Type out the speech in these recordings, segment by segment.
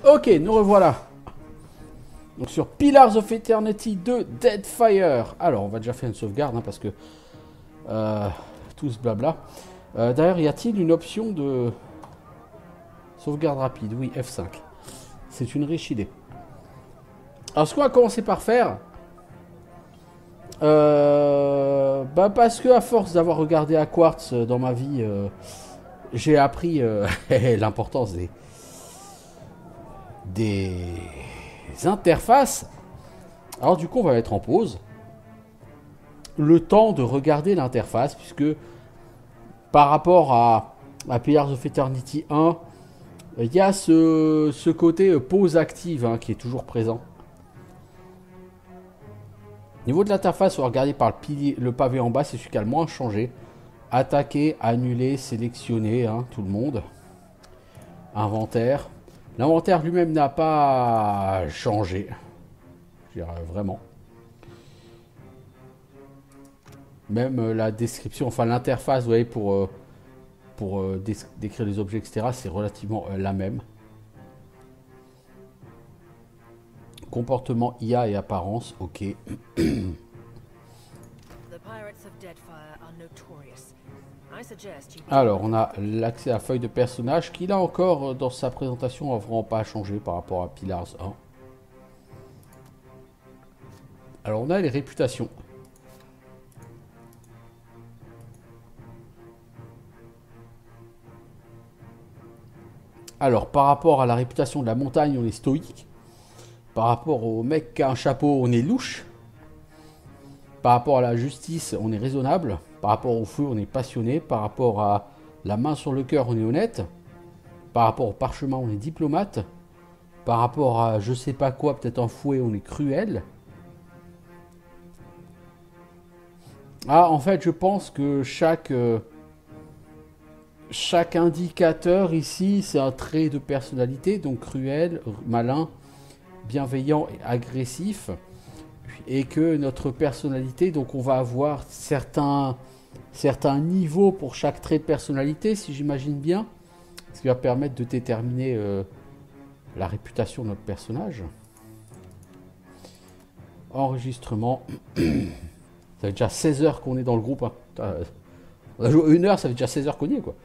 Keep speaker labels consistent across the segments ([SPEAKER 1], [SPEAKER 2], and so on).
[SPEAKER 1] Ok, nous revoilà. Donc sur Pillars of Eternity 2 Deadfire. Alors, on va déjà faire une sauvegarde, hein, parce que... tout ce blabla. D'ailleurs, y a-t-il une option de... sauvegarde rapide? Oui, F5. C'est une riche idée. Alors, ce qu'on va commencer par faire... parce que à force d'avoir regardé à Quartz dans ma vie, j'ai appris l'importance des interfaces. Alors du coup, on va mettre en pause le temps de regarder l'interface, puisque par rapport à Pillars of Eternity 1, il y a ce côté pause active, hein, qui est toujours présent. Au niveau de l'interface, on va regarder par le pavé en bas, c'est celui qui a le moins changé. Attaquer, annuler, sélectionner, hein, tout le monde. Inventaire. L'inventaire lui-même n'a pas changé. Je dirais vraiment. Même la description, enfin l'interface, vous voyez, pour décrire les objets, etc., c'est relativement la même. Comportement IA et apparence, ok. Alors, on a l'accès à la feuille de personnage qui, là encore, dans sa présentation, n'a vraiment pas changé par rapport à Pillars 1. Alors, on a les réputations. Alors, par rapport à la réputation de la montagne, on est stoïque. Par rapport au mec qui a un chapeau, on est louche. Par rapport à la justice, on est raisonnable. Par rapport au feu, on est passionné. Par rapport à la main sur le cœur, on est honnête. Par rapport au parchemin, on est diplomate. Par rapport à je sais pas quoi, peut-être un fouet, on est cruel. Ah, en fait, je pense que chaque indicateur ici, c'est un trait de personnalité. Donc cruel, malin, bienveillant et agressif. Et que notre personnalité, donc on va avoir certains niveaux pour chaque trait de personnalité, si j'imagine bien, ce qui va permettre de déterminer la réputation de notre personnage. Enregistrement. Ça fait déjà 16 heures qu'on est dans le groupe, hein. On a joué 1 heure, ça fait déjà 16 heures qu'on y est, quoi.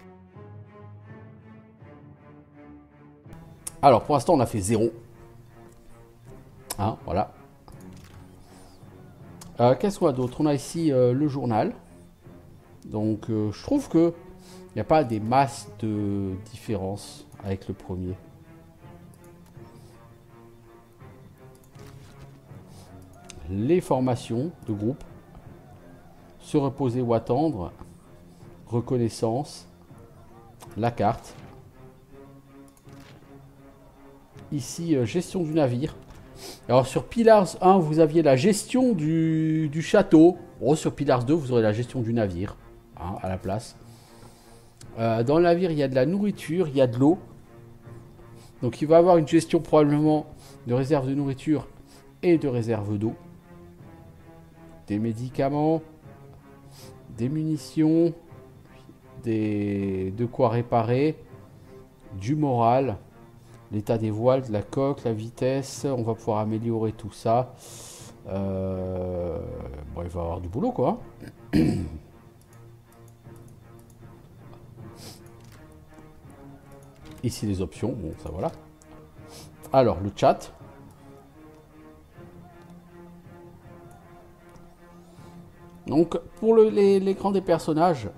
[SPEAKER 1] Alors pour l'instant on a fait 0. Hein, voilà. Qu'est-ce qu'on a d'autre? On a ici le journal. Donc je trouve que il n'y a pas des masses de différence avec le premier. Les formations de groupe. Se reposer ou attendre. Reconnaissance. La carte. Ici, gestion du navire. Alors sur Pillars 1, vous aviez la gestion du château. Bon, sur Pillars 2, vous aurez la gestion du navire, hein, à la place. Dans le navire, il y a de la nourriture, il y a de l'eau. Donc il va y avoir une gestion probablement de réserve de nourriture et de réserve d'eau. Des médicaments, des munitions, de quoi réparer, du moral. L'état des voiles, de la coque, la vitesse, on va pouvoir améliorer tout ça. Bon, il va y avoir du boulot, quoi. Ici, les options, bon, ça voilà. Alors, le chat. Donc, pour l'écran des personnages,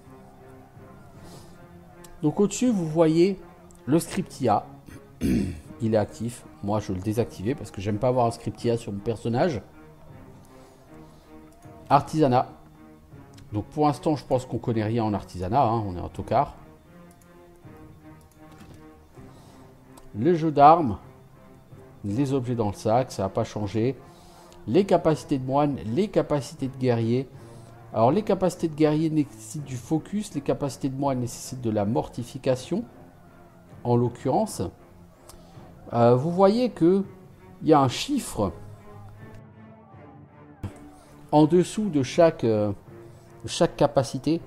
[SPEAKER 1] donc au-dessus, vous voyez le script IA. Il est actif. Moi, je vais le désactiver parce que j'aime pas avoir un script IA sur mon personnage. Artisanat. Donc, pour l'instant, je pense qu'on connaît rien en artisanat, hein, on est un tocard. Le jeu d'armes. Les objets dans le sac, ça n'a pas changé. Les capacités de moine, les capacités de guerrier. Alors, les capacités de guerrier nécessitent du focus. Les capacités de moine nécessitent de la mortification. En l'occurrence. Vous voyez qu'il y a un chiffre en dessous de chaque capacité.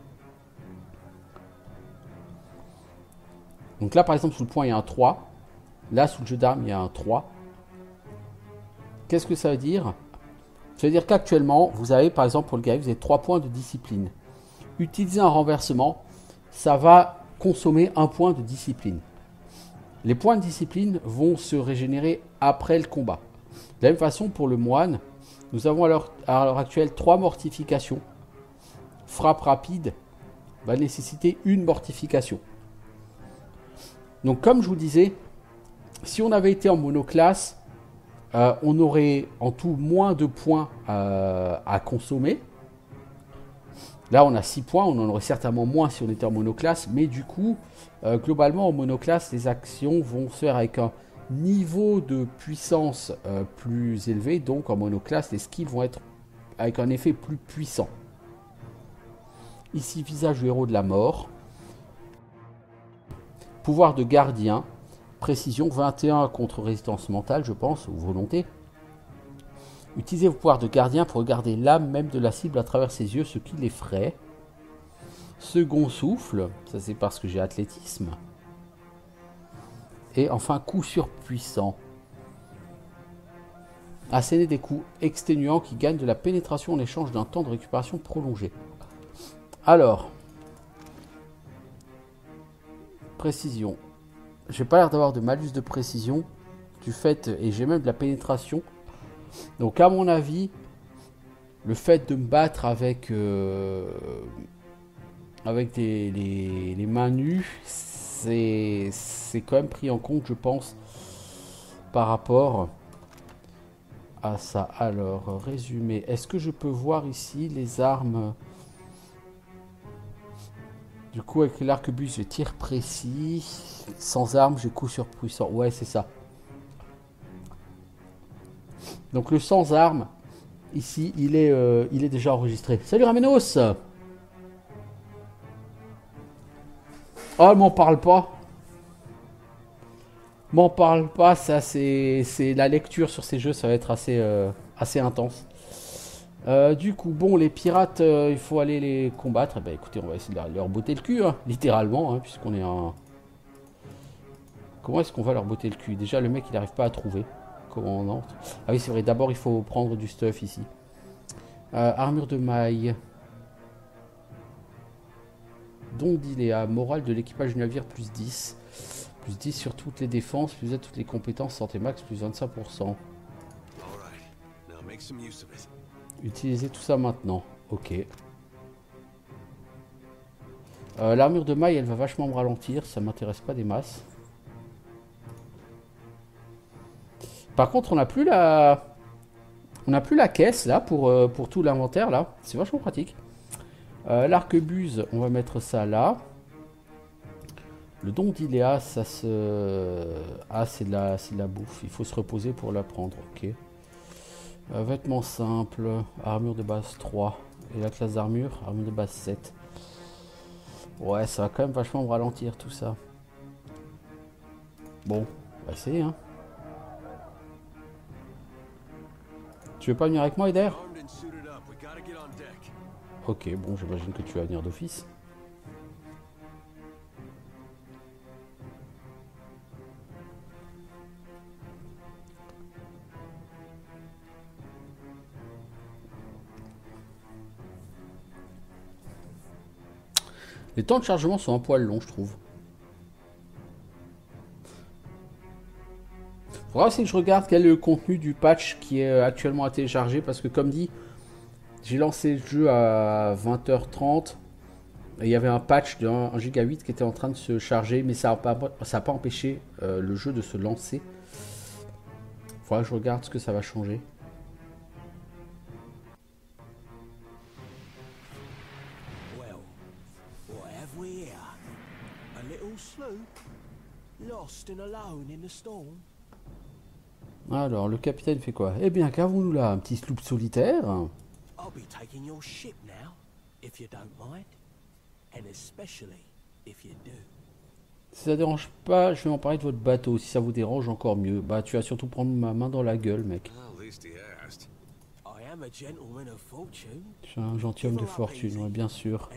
[SPEAKER 1] Donc là, par exemple, sous le point, il y a un 3. Là, sous le jeu d'armes, il y a un 3. Qu'est-ce que ça veut dire? Ça veut dire qu'actuellement, vous avez, par exemple, pour le guerrier, vous avez 3 points de discipline. Utiliser un renversement, ça va consommer 1 point de discipline. Les points de discipline vont se régénérer après le combat. De la même façon, pour le moine, nous avons à l'heure actuelle 3 mortifications. Frappe rapide va nécessiter une mortification. Donc comme je vous disais, si on avait été en monoclasse, on aurait en tout moins de points à consommer. Là on a 6 points, on en aurait certainement moins si on était en monoclasse, mais du coup, globalement en monoclasse, les actions vont se faire avec un niveau de puissance plus élevé, donc en monoclasse, les skills vont être avec un effet plus puissant. Ici, visage du héros de la mort. Pouvoir de gardien. Précision 21 contre résistance mentale, je pense, ou volonté. Utilisez vos pouvoirs de gardien pour regarder l'âme même de la cible à travers ses yeux, ce qui l'effraie. Second souffle, ça c'est parce que j'ai athlétisme. Et enfin, coup surpuissant. Asséner des coups exténuants qui gagnent de la pénétration en échange d'un temps de récupération prolongé. Alors, précision. J'ai pas l'air d'avoir de malus de précision du fait, et j'ai même de la pénétration. Donc à mon avis, le fait de me battre avec les mains nues, c'est quand même pris en compte, je pense, par rapport à ça. Alors, résumé. Est-ce que je peux voir ici les armes? Du coup, avec l'arquebuse, j'ai tir précis. Sans arme, j'ai coup surpuissant. Ouais, c'est ça. Donc le sans arme, ici, il est déjà enregistré. Salut Ramenos! Oh, elle m'en parle pas. M'en parle pas, ça c'est la lecture sur ces jeux, ça va être assez intense. Du coup, bon, les pirates, il faut aller les combattre. Eh ben, écoutez, on va essayer de leur botter le cul, hein, littéralement, hein, puisqu'on est en... Comment est-ce qu'on va leur botter le cul? Déjà, le mec, il n'arrive pas à trouver. Comment on entre? Ah oui, c'est vrai, d'abord, il faut prendre du stuff ici. Armure de maille. Don d'Iléa. Morale de l'équipage du navire, plus 10. Plus 10 sur toutes les défenses, plus à toutes les compétences, santé max, plus 25%. Utilisez tout ça maintenant. Ok. L'armure de maille, elle va vachement me ralentir. Ça m'intéresse pas des masses. Par contre, on n'a plus la... On n'a plus la caisse, là, pour tout l'inventaire, là. C'est vachement pratique. L'arquebuse, on va mettre ça là. Le don d'Iléa, ça se... Ah, c'est de la bouffe. Il faut se reposer pour la prendre. Ok. Vêtements simples. Armure de base 3. Et la classe d'armure, armure de base 7. Ouais, ça va quand même vachement me ralentir tout ça. Bon, on va essayer, hein. Tu veux pas venir avec moi, Eder? Ok, bon, j'imagine que tu vas venir d'office. Les temps de chargement sont un poil longs, je trouve. Faudra aussi que je regarde quel est le contenu du patch qui est actuellement à télécharger, parce que comme dit, j'ai lancé le jeu à 20h30 et il y avait un patch de 1 Go 8 qui était en train de se charger, mais ça n'a pas empêché le jeu de se lancer. Faudra que je regarde ce que ça va changer. Alors, le capitaine fait quoi? Eh bien, qu'avons-nous là? Un petit sloop solitaire. Si ça dérange pas, je vais en parler de votre bateau. Si ça vous dérange, encore mieux. Bah, tu vas surtout prendre ma main dans la gueule, mec. Je suis un gentilhomme de fortune, ouais, bien sûr.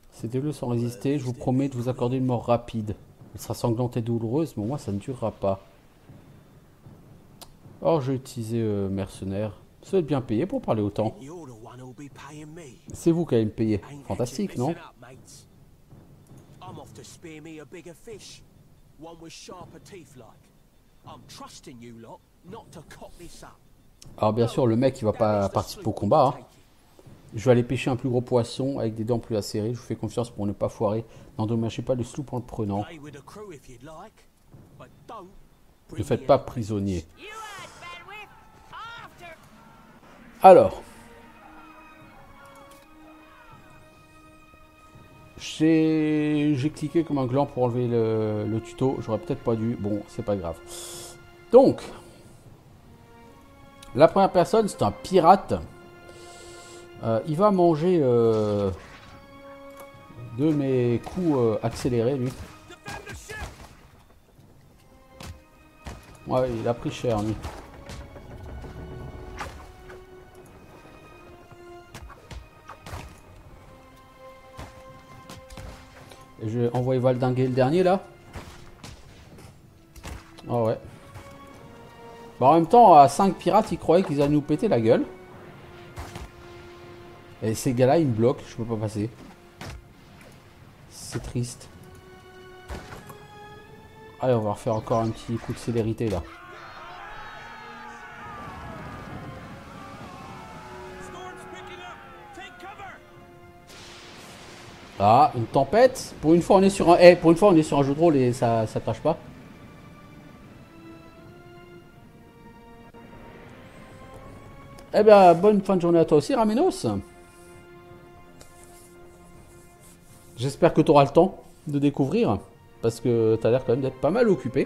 [SPEAKER 1] Ces bleus sont résistés, je vous promets de vous accorder une mort rapide. Elle sera sanglante et douloureuse, mais au moins ça ne durera pas. Or, j'ai utilisé mercenaire. Ça va être bien payé pour parler autant. C'est vous qui allez me payer. Fantastique, non? Alors bien sûr, le mec il va pas participer au combat. Hein. Je vais aller pêcher un plus gros poisson avec des dents plus acérées. Je vous fais confiance pour ne pas foirer. N'endommagez pas le sloop en le prenant. Ne faites pas prisonnier. Alors. J'ai cliqué comme un gland pour enlever le tuto. J'aurais peut-être pas dû. Bon, c'est pas grave. Donc. La première personne, c'est un pirate. Il va manger de mes coups accélérés, lui. Ouais, il a pris cher, lui. Et je vais envoyer valdinguer le dernier, là. Ah ouais. Bah, en même temps, à 5 pirates, ils croyaient qu'ils allaient nous péter la gueule. Et ces gars-là, ils me bloquent, je peux pas passer. C'est triste. Allez, on va refaire encore un petit coup de célérité, là. Ah, une tempête. Pour une fois, on est sur un... pour une fois, on est sur un jeu de rôle et ça crache pas. Eh bien, bonne fin de journée à toi aussi, Ramenos. J'espère que tu auras le temps de découvrir. Parce que tu as l'air quand même d'être pas mal occupé.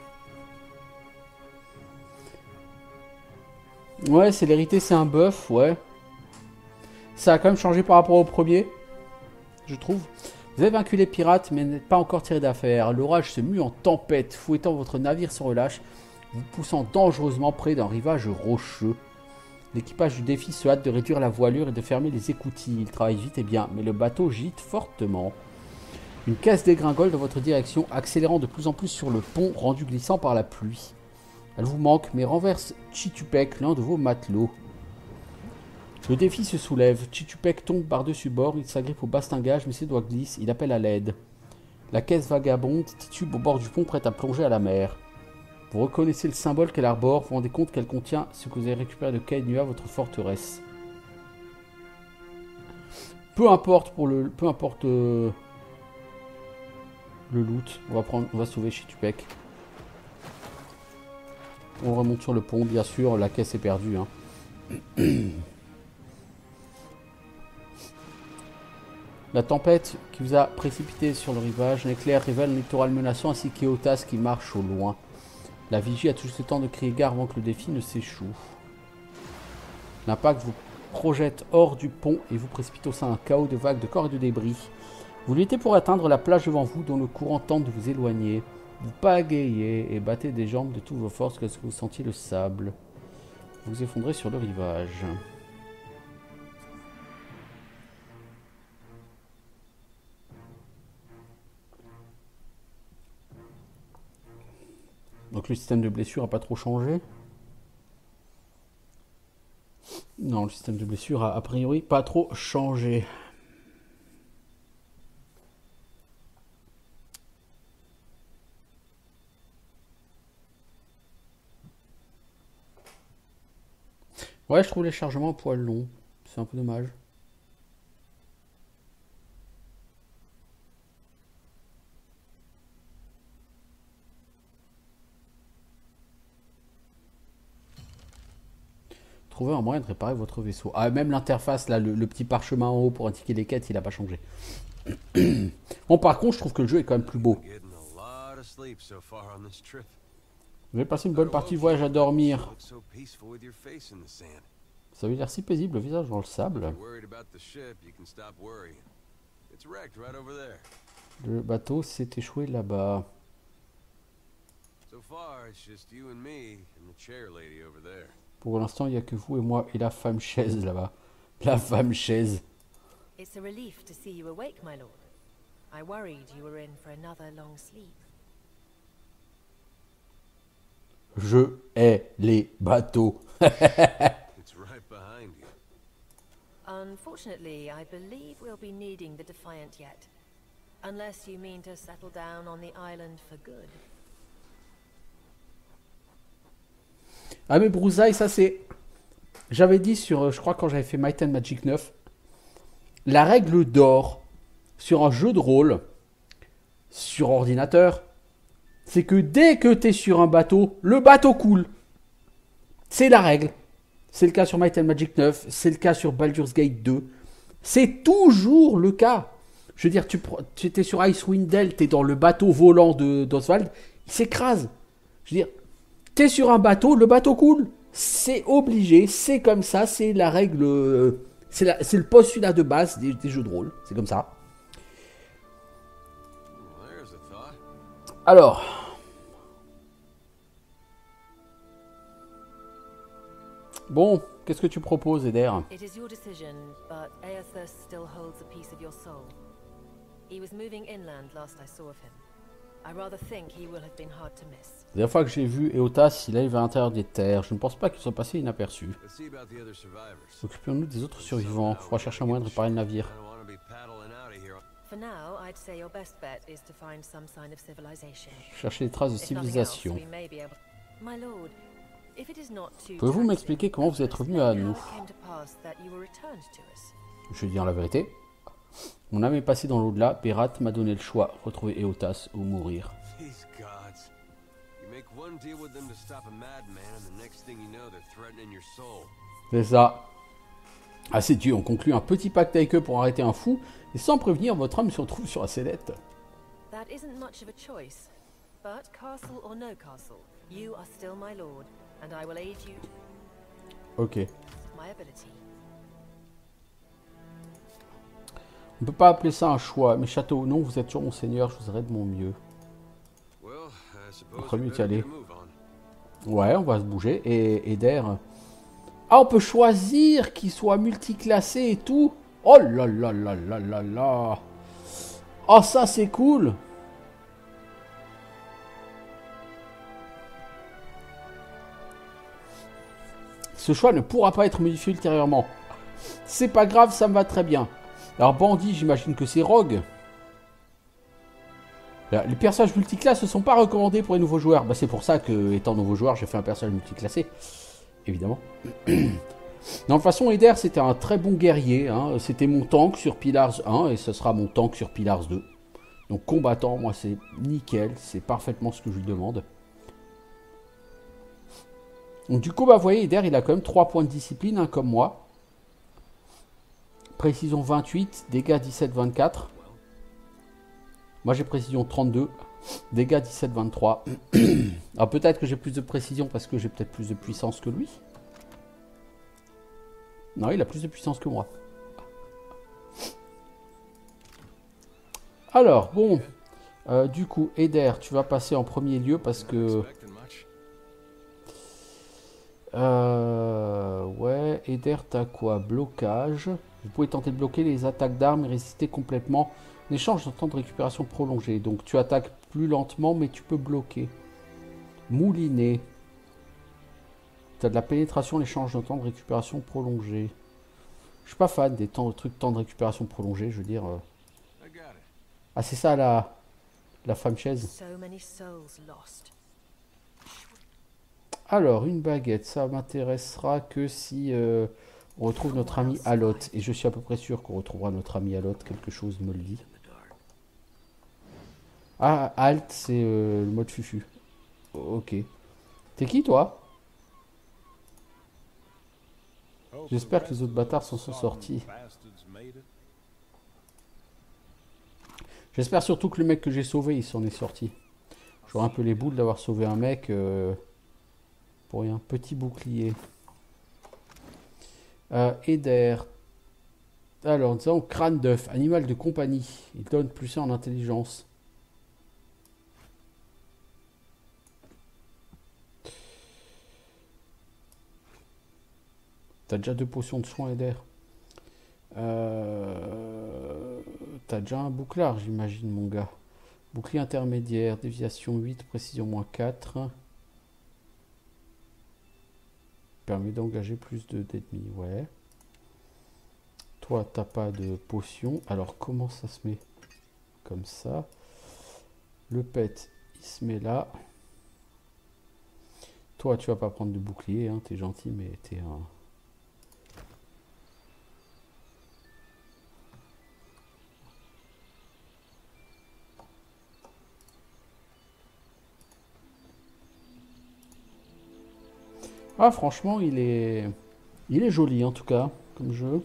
[SPEAKER 1] Ouais, célérité, c'est un buff, ouais. Ça a quand même changé par rapport au premier, je trouve. Vous avez vaincu les pirates, mais n'êtes pas encore tiré d'affaire. L'orage se mue en tempête, fouettant votre navire sur relâche, vous poussant dangereusement près d'un rivage rocheux. L'équipage du défi se hâte de réduire la voilure et de fermer les écoutilles. Il travaille vite et bien, mais le bateau gîte fortement. Une caisse dégringole dans votre direction, accélérant de plus en plus sur le pont, rendu glissant par la pluie. Elle vous manque, mais renverse Chitupek, l'un de vos matelots. Le défi se soulève. Chitupek tombe par-dessus bord, il s'agrippe au bastingage, mais ses doigts glissent, il appelle à l'aide. La caisse vagabonde titube au bord du pont, prête à plonger à la mer. Vous reconnaissez le symbole qu'elle arbore, vous vous rendez compte qu'elle contient ce que vous avez récupéré de Kainua, votre forteresse. Peu importe le loot, on va sauver Chitupek. On remonte sur le pont, bien sûr, la caisse est perdue. Hein. La tempête qui vous a précipité sur le rivage, un éclair révèle un littoral menaçant ainsi qu'Eotas qui marche au loin. La vigie a tout le temps de crier gare avant que le défi ne s'échoue. L'impact vous projette hors du pont et vous précipite au sein d'un chaos de vagues de corps et de débris. Vous luttez pour atteindre la plage devant vous dont le courant tente de vous éloigner. Vous pagayez et battez des jambes de toutes vos forces jusqu'à ce que vous sentiez le sable. Vous vous effondrez sur le rivage. Donc le système de blessure n'a pas trop changé. Non, le système de blessure a priori pas trop changé. Ouais, je trouve les chargements un poil longs. C'est un peu dommage. Trouvez un moyen de réparer votre vaisseau. Ah, même l'interface, là, le petit parchemin en haut pour indiquer les quêtes, il n'a pas changé. Bon, par contre, je trouve que le jeu est quand même plus beau. Vous avez passé une bonne partie du voyage à dormir. Ça veut dire si paisible, le visage dans le sable. Le bateau s'est échoué là-bas. Pour l'instant, il n'y a que vous et moi et la femme chaise là-bas. La femme chaise.
[SPEAKER 2] It's a relief to see you awake, my lord. I worried you were in for another long sleep.
[SPEAKER 1] Je hais les bateaux.
[SPEAKER 3] It's right behind you.
[SPEAKER 2] Unfortunately, I believe we'll be needing the Defiant yet. Unless you mean to settle down on the island for good.
[SPEAKER 1] Ah mais Broussailles, ça c'est... J'avais dit sur, je crois quand j'avais fait Might and Magic 9, la règle d'or sur un jeu de rôle, sur ordinateur, c'est que dès que tu es sur un bateau, le bateau coule. C'est la règle. C'est le cas sur Might and Magic 9, c'est le cas sur Baldur's Gate 2. C'est toujours le cas. Je veux dire, tu étais sur Icewind Dale, tu es dans le bateau volant d'Oswald, il s'écrase. Je veux dire, tu es sur un bateau, le bateau coule. C'est obligé, c'est comme ça, c'est la règle, c'est le postulat de base des jeux de rôle. C'est comme ça.
[SPEAKER 3] There's a thought.
[SPEAKER 1] Alors, bon, qu'est-ce que tu proposes, Eder?
[SPEAKER 2] It is your decision, but Aethus still holds a piece of your soul. He was moving inland last I saw of him. I rather think he will have been hard to miss.
[SPEAKER 1] La dernière fois que j'ai vu Eotas, il arrive à l'intérieur des terres. Je ne pense pas qu'il soit passé inaperçu.
[SPEAKER 3] Let's see about the other survivors.
[SPEAKER 1] Occupons-nous des autres survivants. Il faudra chercher un moyen de réparer le navire.
[SPEAKER 3] I don't want to be paddling out of here.
[SPEAKER 2] For now, I'd say your best bet is to find some sign of civilization.
[SPEAKER 1] Chercher des traces de
[SPEAKER 2] If nothing else,
[SPEAKER 1] civilisation.
[SPEAKER 2] we may be able... My lord, if it is not too
[SPEAKER 1] Pouvez-vous
[SPEAKER 2] taxing,
[SPEAKER 1] m'expliquer comment vous êtes revenu à nous?
[SPEAKER 2] how it came to pass that you were returned to us?
[SPEAKER 1] Je vais dire la vérité. Mon âme est passée dans l'au-delà. Berat m'a donné le choix. Retrouver Eotas ou mourir.
[SPEAKER 3] These gods. You make one deal with them to stop a madman, and the next thing you know, they're threatening your soul.
[SPEAKER 1] C'est ça. Ah, ces dieux ont conclu un petit pacte avec eux pour arrêter un fou. Et sans prévenir, votre âme se retrouve sur la sellette.
[SPEAKER 2] That isn't much of a choice. But castle or no castle, you are still my lord, and I will aid you
[SPEAKER 1] Ok.
[SPEAKER 2] to my ability.
[SPEAKER 1] On peut pas appeler ça un choix. Mais château, non, vous êtes toujours mon seigneur. Je vous aurai de mon mieux.
[SPEAKER 3] Well, I suppose
[SPEAKER 1] Après,
[SPEAKER 3] we
[SPEAKER 1] mieux y
[SPEAKER 3] better
[SPEAKER 1] aller.
[SPEAKER 3] get a move on.
[SPEAKER 1] Ouais, on va se bouger. Et Eder... Ah, on peut choisir qu'il soit multiclassé et tout. Oh là là là là là là. Oh, ça, c'est cool. Ce choix ne pourra pas être modifié ultérieurement. C'est pas grave, ça me va très bien. Alors, bandit, j'imagine que c'est rogue. Là, les personnages multiclasses ne sont pas recommandés pour les nouveaux joueurs. Bah, c'est pour ça que, étant nouveau joueur, j'ai fait un personnage multiclassé. Évidemment. Non, de toute façon, Eder, c'était un très bon guerrier. Hein. C'était mon tank sur Pillars 1 et ce sera mon tank sur Pillars 2. Donc, combattant, moi, c'est nickel. C'est parfaitement ce que je lui demande. Donc, du coup, bah, vous voyez, Eder, il a quand même 3 points de discipline, hein, comme moi. Précision 28, dégâts 17-24. Moi, j'ai précision 32, dégâts 17-23. Alors, peut-être que j'ai plus de précision parce que j'ai peut-être plus de puissance que lui. Non, il a plus de puissance que moi. Alors, bon. Du coup, Eder, tu vas passer en premier lieu parce que...
[SPEAKER 3] Expecting much?
[SPEAKER 1] Ouais, Eder, t'as quoi? Blocage. Vous pouvez tenter de bloquer les attaques d'armes et résister complètement. En échange d'un temps de récupération prolongé. Donc, tu attaques plus lentement, mais tu peux bloquer. Mouliner. T'as de la pénétration, l'échange d'un temps de récupération prolongé. Je suis pas fan des trucs de temps de récupération prolongé, je veux dire.
[SPEAKER 3] I got it.
[SPEAKER 1] Ah, c'est ça la femme chaise.
[SPEAKER 2] So many souls lost.
[SPEAKER 1] Alors, une baguette, ça m'intéressera que si on retrouve notre ami Alot. Et je suis à peu près sûr qu'on retrouvera notre ami Alot. Quelque chose me le dit. Ah, Alt, c'est le mode fufu. Ok. T'es qui, toi? J'espère que les autres bâtards s'en sont sortis. J'espère surtout que le mec que j'ai sauvé, il s'en est sorti. J'aurais un peu les boules d'avoir sauvé un mec pour un petit bouclier. Eder. Alors, nous avons crâne d'œuf, animal de compagnie. Il donne plus 1 en intelligence. T'as déjà 2 potions de soin, Eder. T'as déjà un bouclard, j'imagine, mon gars. Bouclier intermédiaire, déviation 8, précision -4. Permet d'engager plus d'ennemis, ouais. Toi, t'as pas de potion. Alors, comment ça se met? Comme ça. Le pet, il se met là. Toi, tu vas pas prendre de bouclier, hein, t'es gentil, mais t'es un... Ah, franchement, il est joli, en tout cas, comme jeu.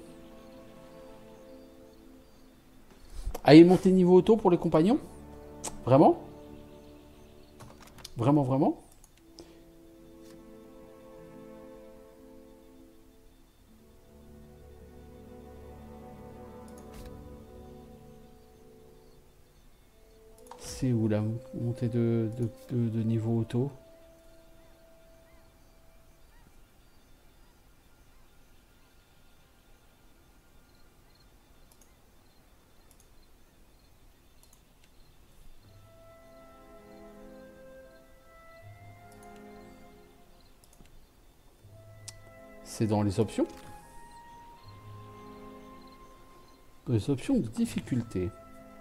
[SPEAKER 1] Ah, il est monté niveau auto pour les compagnons? Vraiment? Vraiment, vraiment? C'est où la montée de niveau auto? C'est dans les options. Les options de difficulté.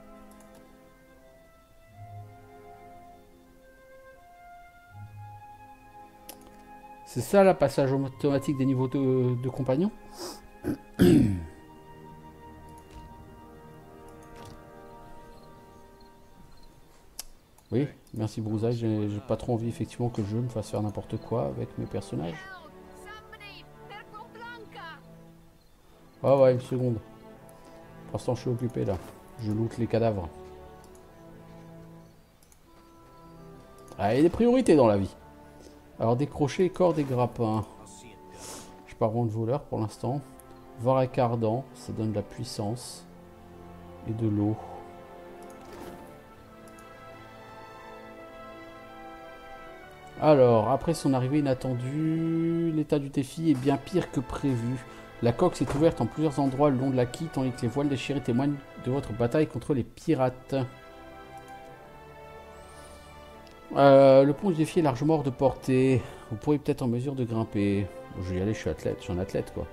[SPEAKER 1] C'est ça, la passage automatique des niveaux de compagnons? Oui, merci Brousaille. J'ai pas trop envie effectivement que le jeu me fasse faire n'importe quoi avec mes personnages. Ah ouais, une seconde. Pour l'instant, je suis occupé là. Je loot les cadavres. Ah, il y a des priorités dans la vie. Alors, décrocher corps des grappins. Je pars en voleur pour l'instant. Varech ardent, ça donne de la puissance. Et de l'eau. Alors, après son arrivée inattendue, l'état du défi est bien pire que prévu. La coque s'est ouverte en plusieurs endroits le long de la quille, tandis que les voiles déchirées témoignent de votre bataille contre les pirates. Le pont du défi est largement hors de portée. Vous pourriez peut-être en mesure de grimper. Bon, je vais y aller, je suis athlète, je suis un athlète quoi.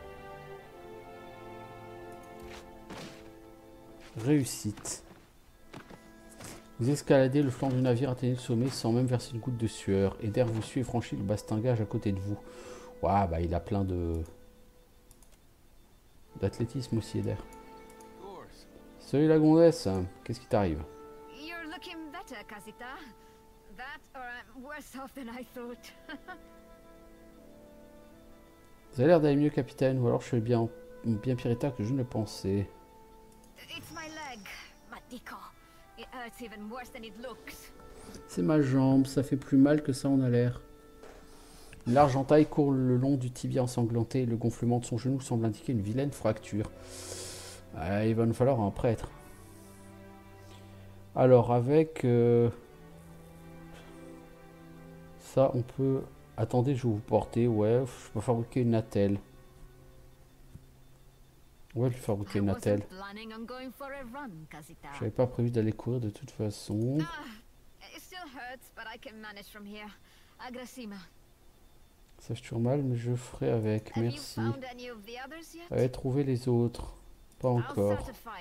[SPEAKER 1] Réussite. Vous escaladez le flanc du navire, atteignez le sommet sans même verser une goutte de sueur. Eder vous suit et franchit le bastingage à côté de vous. Waouh, bah il a plein de... d'athlétisme aussi, Eder. Salut la gondesse, qu'est-ce qui t'arrive?
[SPEAKER 4] You're looking better, Casita. That or I'm worse off than I thought.
[SPEAKER 1] Vous avez l'air d'aller mieux, capitaine, ou alors je suis bien pire état que je ne le pensais.
[SPEAKER 4] It's my leg, Matiko. It hurts even worse than it looks.
[SPEAKER 1] C'est ma jambe, ça fait plus mal que ça en a l'air. Une large entaille court le long du tibia ensanglanté et le gonflement de son genou semble indiquer une vilaine fracture. Il va nous falloir un prêtre. Alors avec ça on peut... Attendez, je vais vous porter, ouais, je peux fabriquer une attelle. Ouais, je vais fabriquer une attelle. J'avais pas prévu d'aller courir de toute façon. Ça fait toujours mal, mais je ferai avec, merci. Allez, trouver les autres. Pas encore.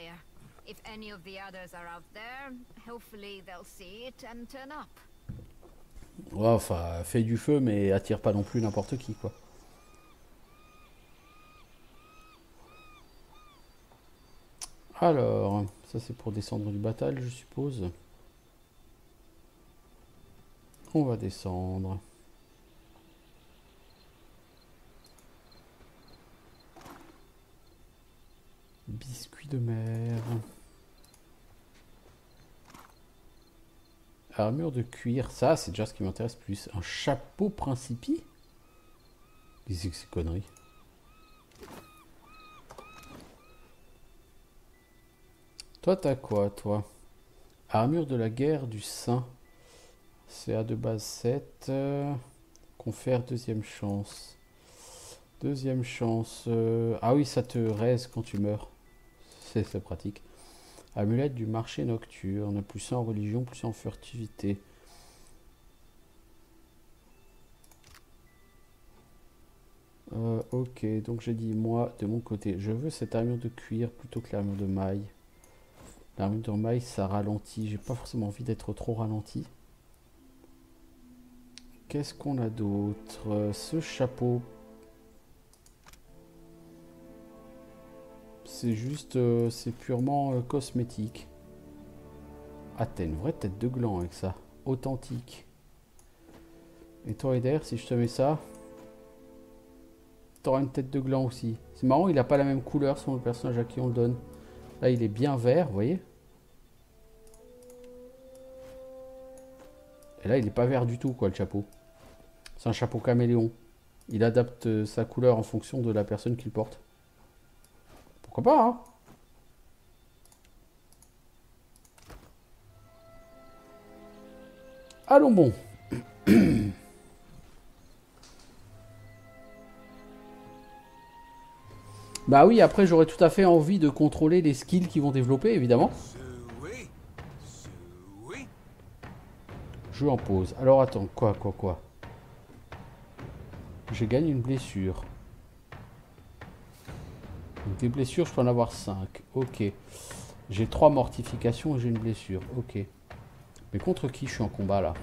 [SPEAKER 1] Ouais, enfin, fais du feu, mais attire pas non plus n'importe qui, quoi. Alors, ça c'est pour descendre du batal, je suppose. On va descendre. Biscuit de mer. Armure de cuir, ça c'est déjà ce qui m'intéresse plus. Un chapeau principi? Qu'est-ce que c'est que ces conneries? Toi t'as quoi toi? Armure de la guerre du Saint. CA de base 7. Confère deuxième chance. Ah oui, ça te raise quand tu meurs. C'est pratique. Amulette du marché nocturne. Plus 1 en religion, plus 1 en furtivité. Ok, donc j'ai dit, moi, de mon côté, je veux cette armure de cuir plutôt que l'armure de maille. L'armure de maille, ça ralentit. J'ai pas forcément envie d'être trop ralenti. Qu'est-ce qu'on a d'autre? Ce chapeau. C'est juste, c'est purement cosmétique. Ah, t'as une vraie tête de gland avec ça. Authentique. Et toi, Eder, si je te mets ça, t'auras une tête de gland aussi. C'est marrant, il a pas la même couleur selon le personnage à qui on le donne. Là, il est bien vert, vous voyez. Et là, il est pas vert du tout, quoi, le chapeau. C'est un chapeau caméléon. Il adapte sa couleur en fonction de la personne qui le porte. Pourquoi pas, hein? Allons bon. Bah oui, après j'aurais tout à fait envie de contrôler les skills qu'ils vont développer, évidemment. Je en pause. Alors attends, quoi? J'ai gagné une blessure. Donc des blessures, je peux en avoir 5. Ok. J'ai 3 mortifications et j'ai une blessure. Ok. Mais contre qui je suis en combat là?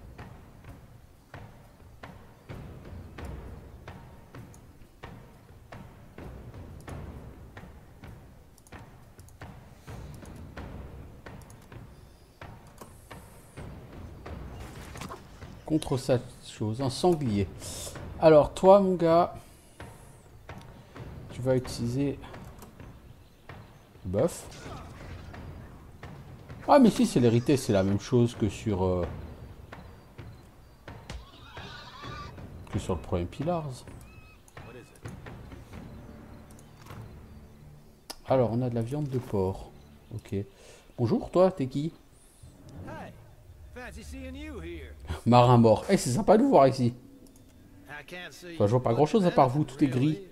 [SPEAKER 1] Contre cette chose, un sanglier. Alors toi mon gars, tu vas utiliser buff. Ah mais si, c'est l'hérité, c'est la même chose que sur le premier Pillars. Alors on a de la viande de porc. Ok. Bonjour toi, t'es qui? Marin mort. Eh, c'est sympa de vous voir ici. Enfin, je vois pas grand chose à part vous, tout est gris.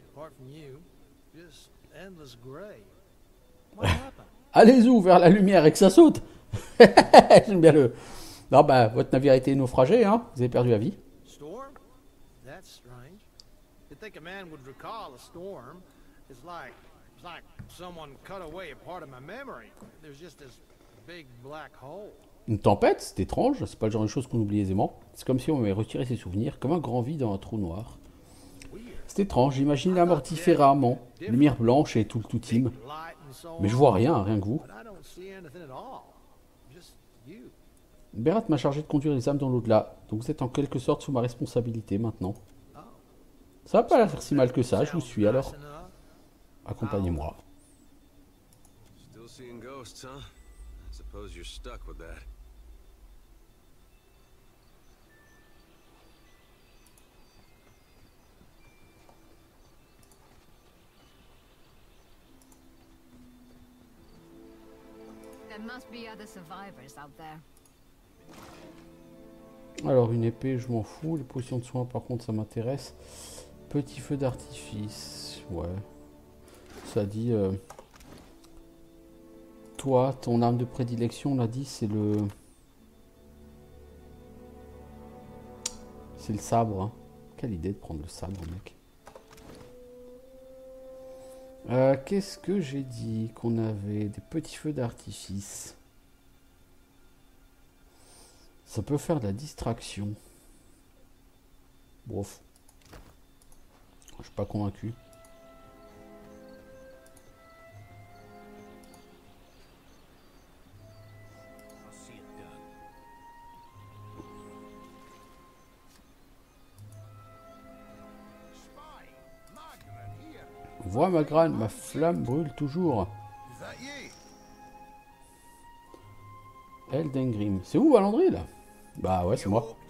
[SPEAKER 1] Allez-y vers la lumière et que ça saute. J'aime bien le... Non, bah, votre navire a été naufragé, hein. Vous avez perdu la vie. Une tempête, c'est étrange, c'est pas le genre de choses qu'on oublie aisément. C'est comme si on m'avait retiré ses souvenirs, comme un grand vide dans un trou noir. C'est étrange, j'imagine la mort différemment. Lumière blanche et tout le tout team. Mais je vois rien, rien que vous. Berat m'a chargé de conduire les âmes dans l'au-delà, donc vous êtes en quelque sorte sous ma responsabilité maintenant. Ça va pas la faire si mal que ça, je vous suis alors. Accompagnez-moi. Alors une épée, je m'en fous. Les potions de soins, par contre, ça m'intéresse. Petit feu d'artifice, ouais. Ça dit... Toi, ton arme de prédilection, on l'a dit, c'est le... C'est le sabre. Hein. Quelle idée de prendre le sabre, mec. Qu'est-ce que j'ai dit qu'on avait? Des petits feux d'artifice. Ça peut faire de la distraction. Bof. Je suis pas convaincu. Vois ma grane, ma flamme brûle toujours. Eldengrim. C'est où Valandril? Bah ouais, c'est moi.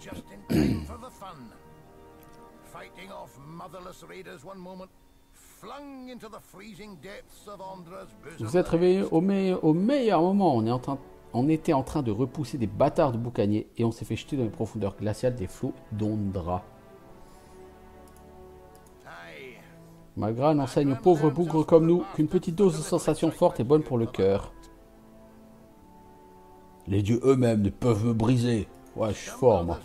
[SPEAKER 1] Vous êtes réveillé au meilleur moment. On était en train de repousser des bâtards de boucaniers et on s'est fait jeter dans les profondeurs glaciales des flots d'Ondra. Ma grane enseigne aux pauvres bougres comme nous qu'une petite dose de sensation forte est bonne pour le cœur. Les dieux eux-mêmes ne peuvent me briser. Ouais, je suis fort, moi.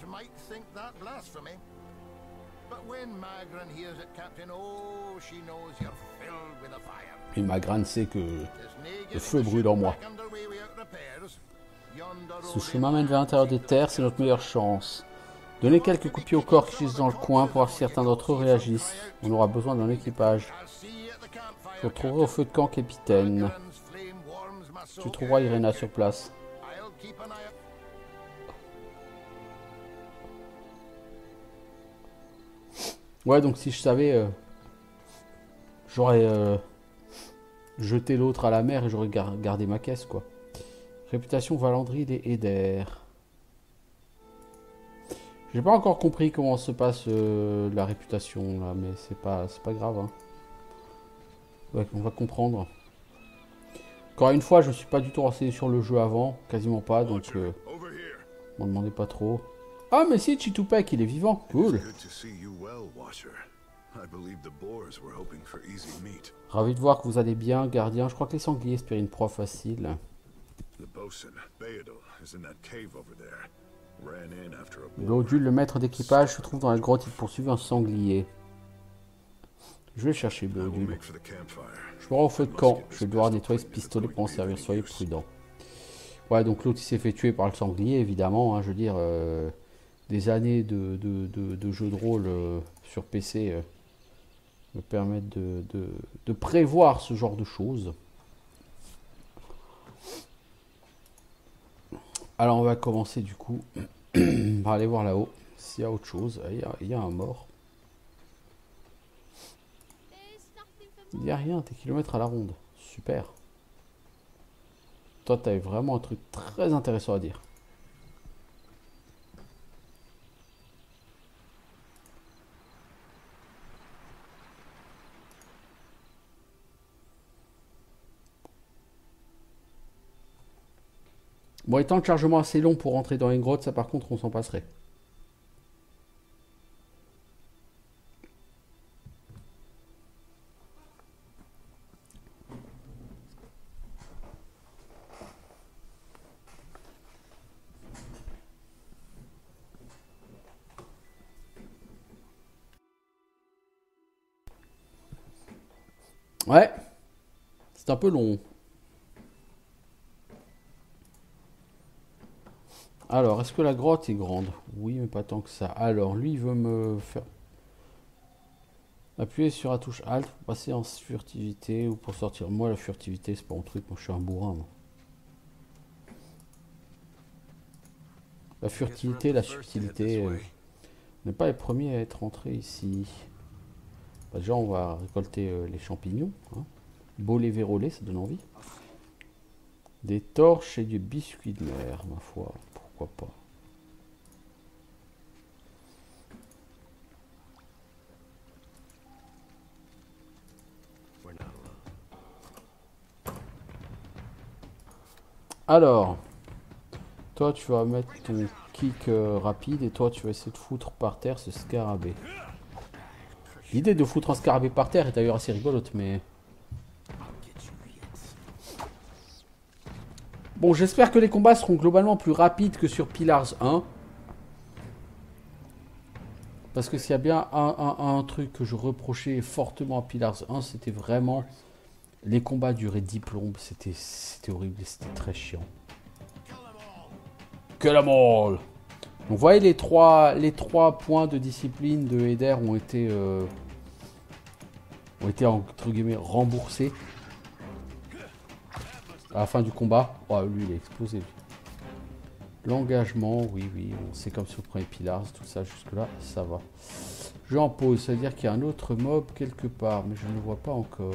[SPEAKER 1] Et Magran sait que le feu brûle en moi. Ce chemin mène vers l'intérieur des terres, c'est notre meilleure chance. Donnez quelques coups de pied au corps qui gisent dans le coin pour voir si certains d'entre eux réagissent. On aura besoin d'un équipage. Je retrouverai au feu de camp, capitaine. Tu trouveras Irena sur place. Ouais, donc si je savais, j'aurais jeté l'autre à la mer et j'aurais gardé ma caisse, quoi. Réputation Valandril et Eder. J'ai pas encore compris comment se passe la réputation, là, mais c'est pas grave, hein. Ouais, on va comprendre. Encore une fois, je me suis pas du tout renseigné sur le jeu avant, quasiment pas, donc m'en demandez pas trop. Ah, mais si, Chitupek, il est vivant, cool. Ravi de voir que vous allez bien, gardien. Je crois que les sangliers espèrent une proie facile. Lodul, le maître d'équipage, se trouve dans la grotte. Il poursuit un sanglier. Je vais chercher Beodul. Je me rends au feu de camp. Je vais devoir nettoyer ce pistolet pour en servir. Soyez prudent. Ouais, donc l'autre il s'est fait tuer par le sanglier, évidemment. Hein, je veux dire, des années de jeux de rôle sur PC me permettent de prévoir ce genre de choses. Alors on va commencer du coup. On va aller voir là-haut s'il y a autre chose. Il y a un mort. Il n'y a rien, t'es kilomètres à la ronde. Super. Toi, t'avais vraiment un truc très intéressant à dire. Bon, étant le chargement assez long pour rentrer dans une grotte, ça par contre, on s'en passerait. Ouais, c'est un peu long. Alors, est-ce que la grotte est grande? Oui, mais pas tant que ça. Alors, lui, il veut me faire... Appuyer sur la touche Alt pour passer en furtivité ou pour sortir. Moi, la furtivité, c'est pas mon truc. Moi, je suis un bourrin, moi. La furtivité, la subtilité... on n'est pas les premiers à être rentrés ici. Bah, déjà, on va récolter les champignons. Hein. Bolet vérolé, ça donne envie. Des torches et du biscuit de mer, ma foi. Pourquoi pas. Alors, toi, tu vas mettre ton kick rapide et toi, tu vas essayer de foutre par terre ce scarabée. L'idée de foutre un scarabée par terre est d'ailleurs assez rigolote, mais... Bon, j'espère que les combats seront globalement plus rapides que sur Pillars 1. Parce que s'il y a bien un truc que je reprochais fortement à Pillars 1, c'était vraiment... Les combats duraient 10 plombes, c'était horrible et c'était très chiant. Que la molle! Donc vous voyez, les trois points de discipline de Eder ont été entre guillemets remboursés à la fin du combat. Oh, lui il est explosé. L'engagement, oui, c'est comme sur le premier Pillars, tout ça jusque là, ça va. Je en pause, c'est-à-dire qu'il y a un autre mob quelque part, mais je ne le vois pas encore.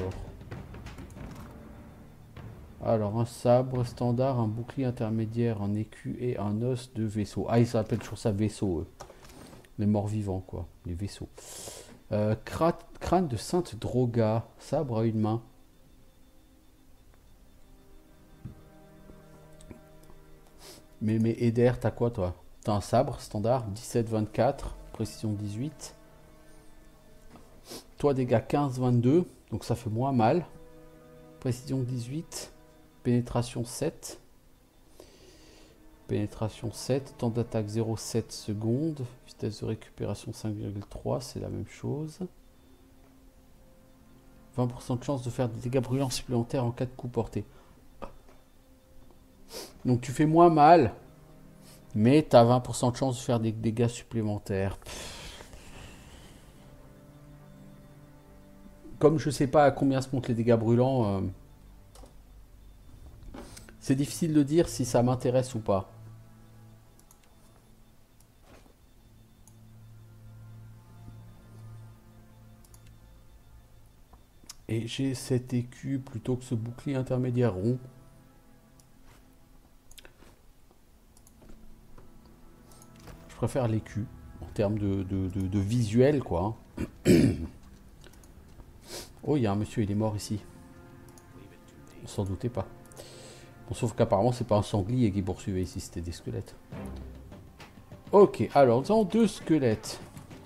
[SPEAKER 1] Alors, un sabre standard, un bouclier intermédiaire, un écu et un os de vaisseau. Ah, ils s'appellent toujours ça vaisseau, eux. Les morts vivants, quoi. Les vaisseaux. Crâne de Sainte Droga. Sabre à une main. Mais Eder, t'as quoi, toi? T'as un sabre standard, 17-24, précision 18. Toi, dégâts 15-22, donc ça fait moins mal. Précision 18. Pénétration 7. Pénétration 7, temps d'attaque 0,7 secondes, vitesse de récupération 5,3, c'est la même chose. 20% de chance de faire des dégâts brûlants supplémentaires en cas de coup porté. Donc tu fais moins mal, mais tu as 20% de chance de faire des dégâts supplémentaires. Comme je sais pas à combien se montent les dégâts brûlants, c'est difficile de dire si ça m'intéresse ou pas. Et j'ai cet écu plutôt que ce bouclier intermédiaire rond. Je préfère l'écu en termes de visuel, quoi. Oh, il y a un monsieur, il est mort ici. On s'en doutait pas. Bon, sauf qu'apparemment, c'est pas un sanglier qui poursuivait ici, c'était des squelettes. Ok, alors nous avons 2 squelettes.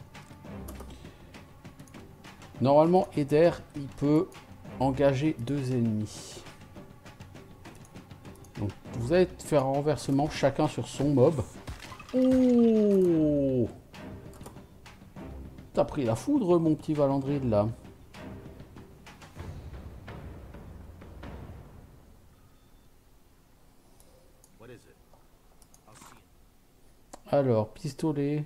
[SPEAKER 1] Normalement, Eder, il peut engager 2 ennemis. Donc, vous allez faire un renversement chacun sur son mob. Oh! T'as pris la foudre, mon petit Valandril, là. Alors, pistolet.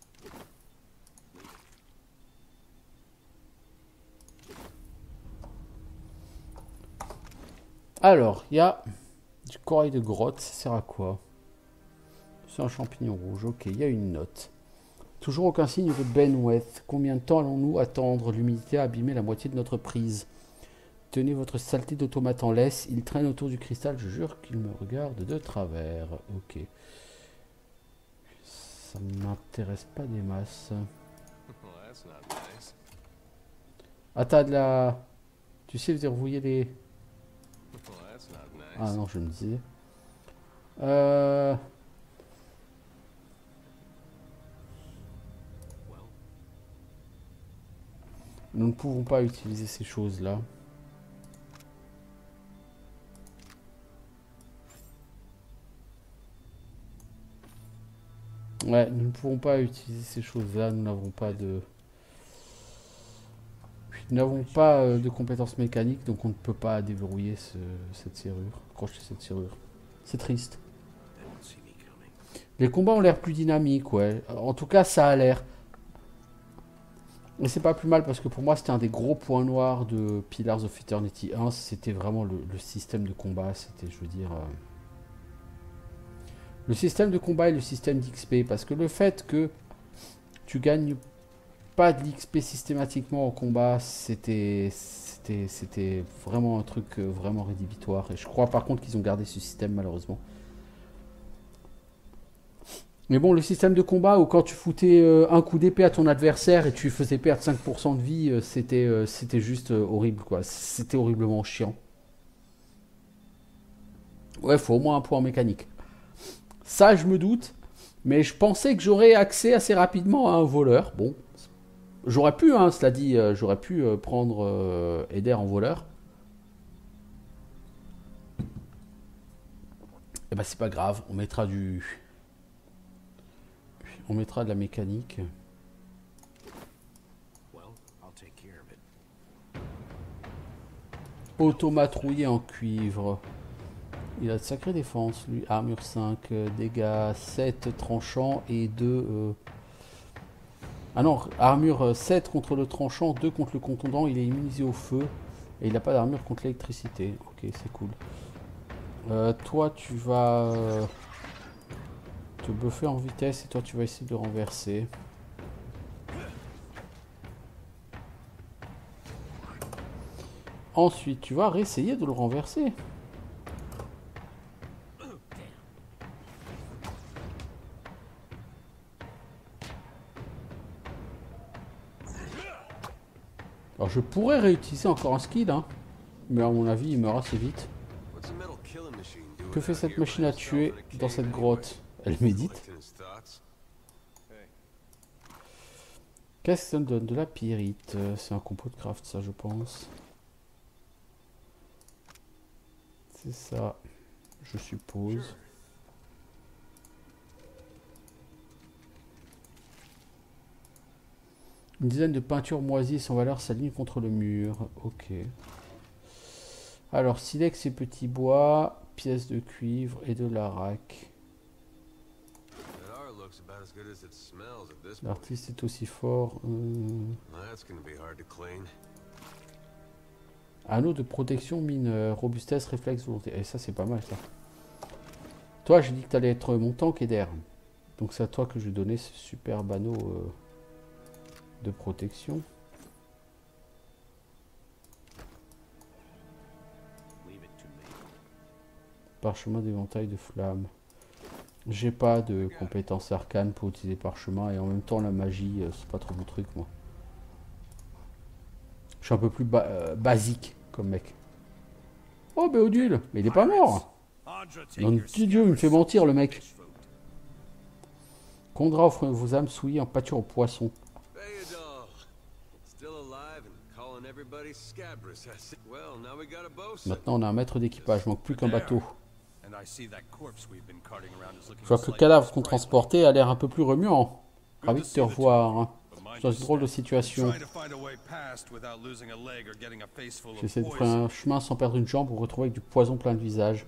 [SPEAKER 1] Alors, il y a du corail de grotte. Ça sert à quoi? C'est un champignon rouge. Ok, il y a une note. Toujours aucun signe de Benweth. Combien de temps allons-nous attendre? L'humidité a abîmé la moitié de notre prise. Tenez votre saleté d'automate en laisse. Il traîne autour du cristal. Je jure qu'il me regarde de travers. Ok. Ça m'intéresse pas des masses. Ah, t'as de la... Tu sais verrouiller les... Ah non, je me disais. Nous ne pouvons pas utiliser ces choses-là. Ouais, nous ne pouvons pas utiliser ces choses-là. Nous n'avons pas de... Nous n'avons pas de compétences mécaniques, donc on ne peut pas déverrouiller cette serrure, accrocher cette serrure. C'est triste. Les combats ont l'air plus dynamiques, ouais. En tout cas, ça a l'air. Et c'est pas plus mal parce que pour moi, c'était un des gros points noirs de Pillars of Eternity 1. C'était vraiment le système de combat. C'était, je veux dire... Le système de combat et le système d'XP. Parce que le fait que tu gagnes pas de l'XP systématiquement en combat, c'était vraiment un truc vraiment rédhibitoire. Et je crois par contre qu'ils ont gardé ce système malheureusement. Mais bon, le système de combat où quand tu foutais un coup d'épée à ton adversaire et tu faisais perdre 5% de vie, c'était juste horrible, quoi. C'était horriblement chiant. Ouais, faut au moins un point en mécanique. Ça, je me doute. Mais je pensais que j'aurais accès assez rapidement à un voleur. Bon, j'aurais pu, hein, cela dit, j'aurais pu prendre Eder en voleur. Et ben c'est pas grave, on mettra du... On mettra de la mécanique. Automate rouillé en cuivre. Il a de sacrée défense, lui. Armure 5, dégâts 7 tranchant et 2... Ah non, armure 7 contre le tranchant, 2 contre le contondant. Il est immunisé au feu. Et il n'a pas d'armure contre l'électricité. Ok, c'est cool. Toi, tu vas... te buffer en vitesse et toi tu vas essayer de renverser. Ensuite tu vas réessayer de le renverser. Alors je pourrais réutiliser encore un skill, hein, mais à mon avis il meurt assez vite. Que fait cette machine à tuer dans cette grotte? Elle médite. Qu'est-ce que ça me donne? De la pyrite. C'est un compo de craft, ça, je pense. C'est ça, je suppose. Une dizaine de peintures moisies sans valeur s'alignent contre le mur. Ok. Alors, silex et petits bois, pièces de cuivre et de l'arac. L'artiste est aussi fort. Anneau de protection mineur, robustesse, réflexe, volonté. Et ça, c'est pas mal, ça. Toi, j'ai dit que tu allais être mon tank, Eder. Donc, c'est à toi que je vais donner ce superbe anneau de protection. Parchemin d'éventail de flammes. J'ai pas de compétences arcanes pour utiliser parchemin et en même temps la magie, c'est pas trop mon truc, moi. Je suis un peu plus basique comme mec. Oh, Béodule, mais il est pas mort. Mon petit Dieu, il me fait mentir le mec. Condra offre vos âmes souillées en pâture aux poissons. Maintenant on a un maître d'équipage, manque plus qu'un bateau. Je vois que le cadavre qu'on transportait a l'air un peu plus remuant. Ravi de te revoir. Hein. Dans une drôle de situation. J'essaie de faire un chemin sans perdre une jambe pour retrouver avec du poison plein le visage.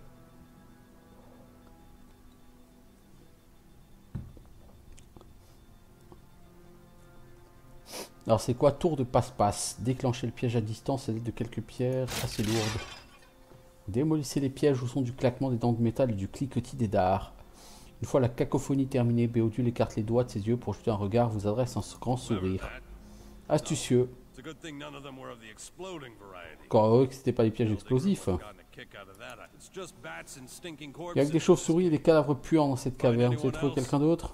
[SPEAKER 1] Alors c'est quoi? Tour de passe-passe. Déclencher le piège à distance à l'aide de quelques pierres assez lourdes. Démolissez les pièges au son du claquement des dents de métal et du cliquetis des dards. Une fois la cacophonie terminée, Béodule écarte les doigts de ses yeux pour jeter un regard, vous adresse un grand sourire. Astucieux. Encore heureux que c'était pas des pièges explosifs. Il y a que des chauves-souris et des cadavres puants dans cette caverne. Vous avez trouvé quelqu'un d'autre?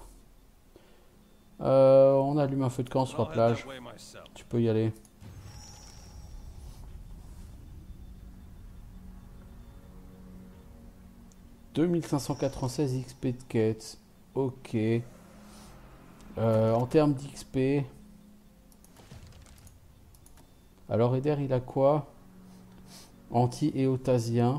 [SPEAKER 1] On allume un feu de camp sur la plage. Tu peux y aller. « 2596 XP de quête. » Ok. En termes d'XP... Alors Eder, il a quoi? Anti-éotasien.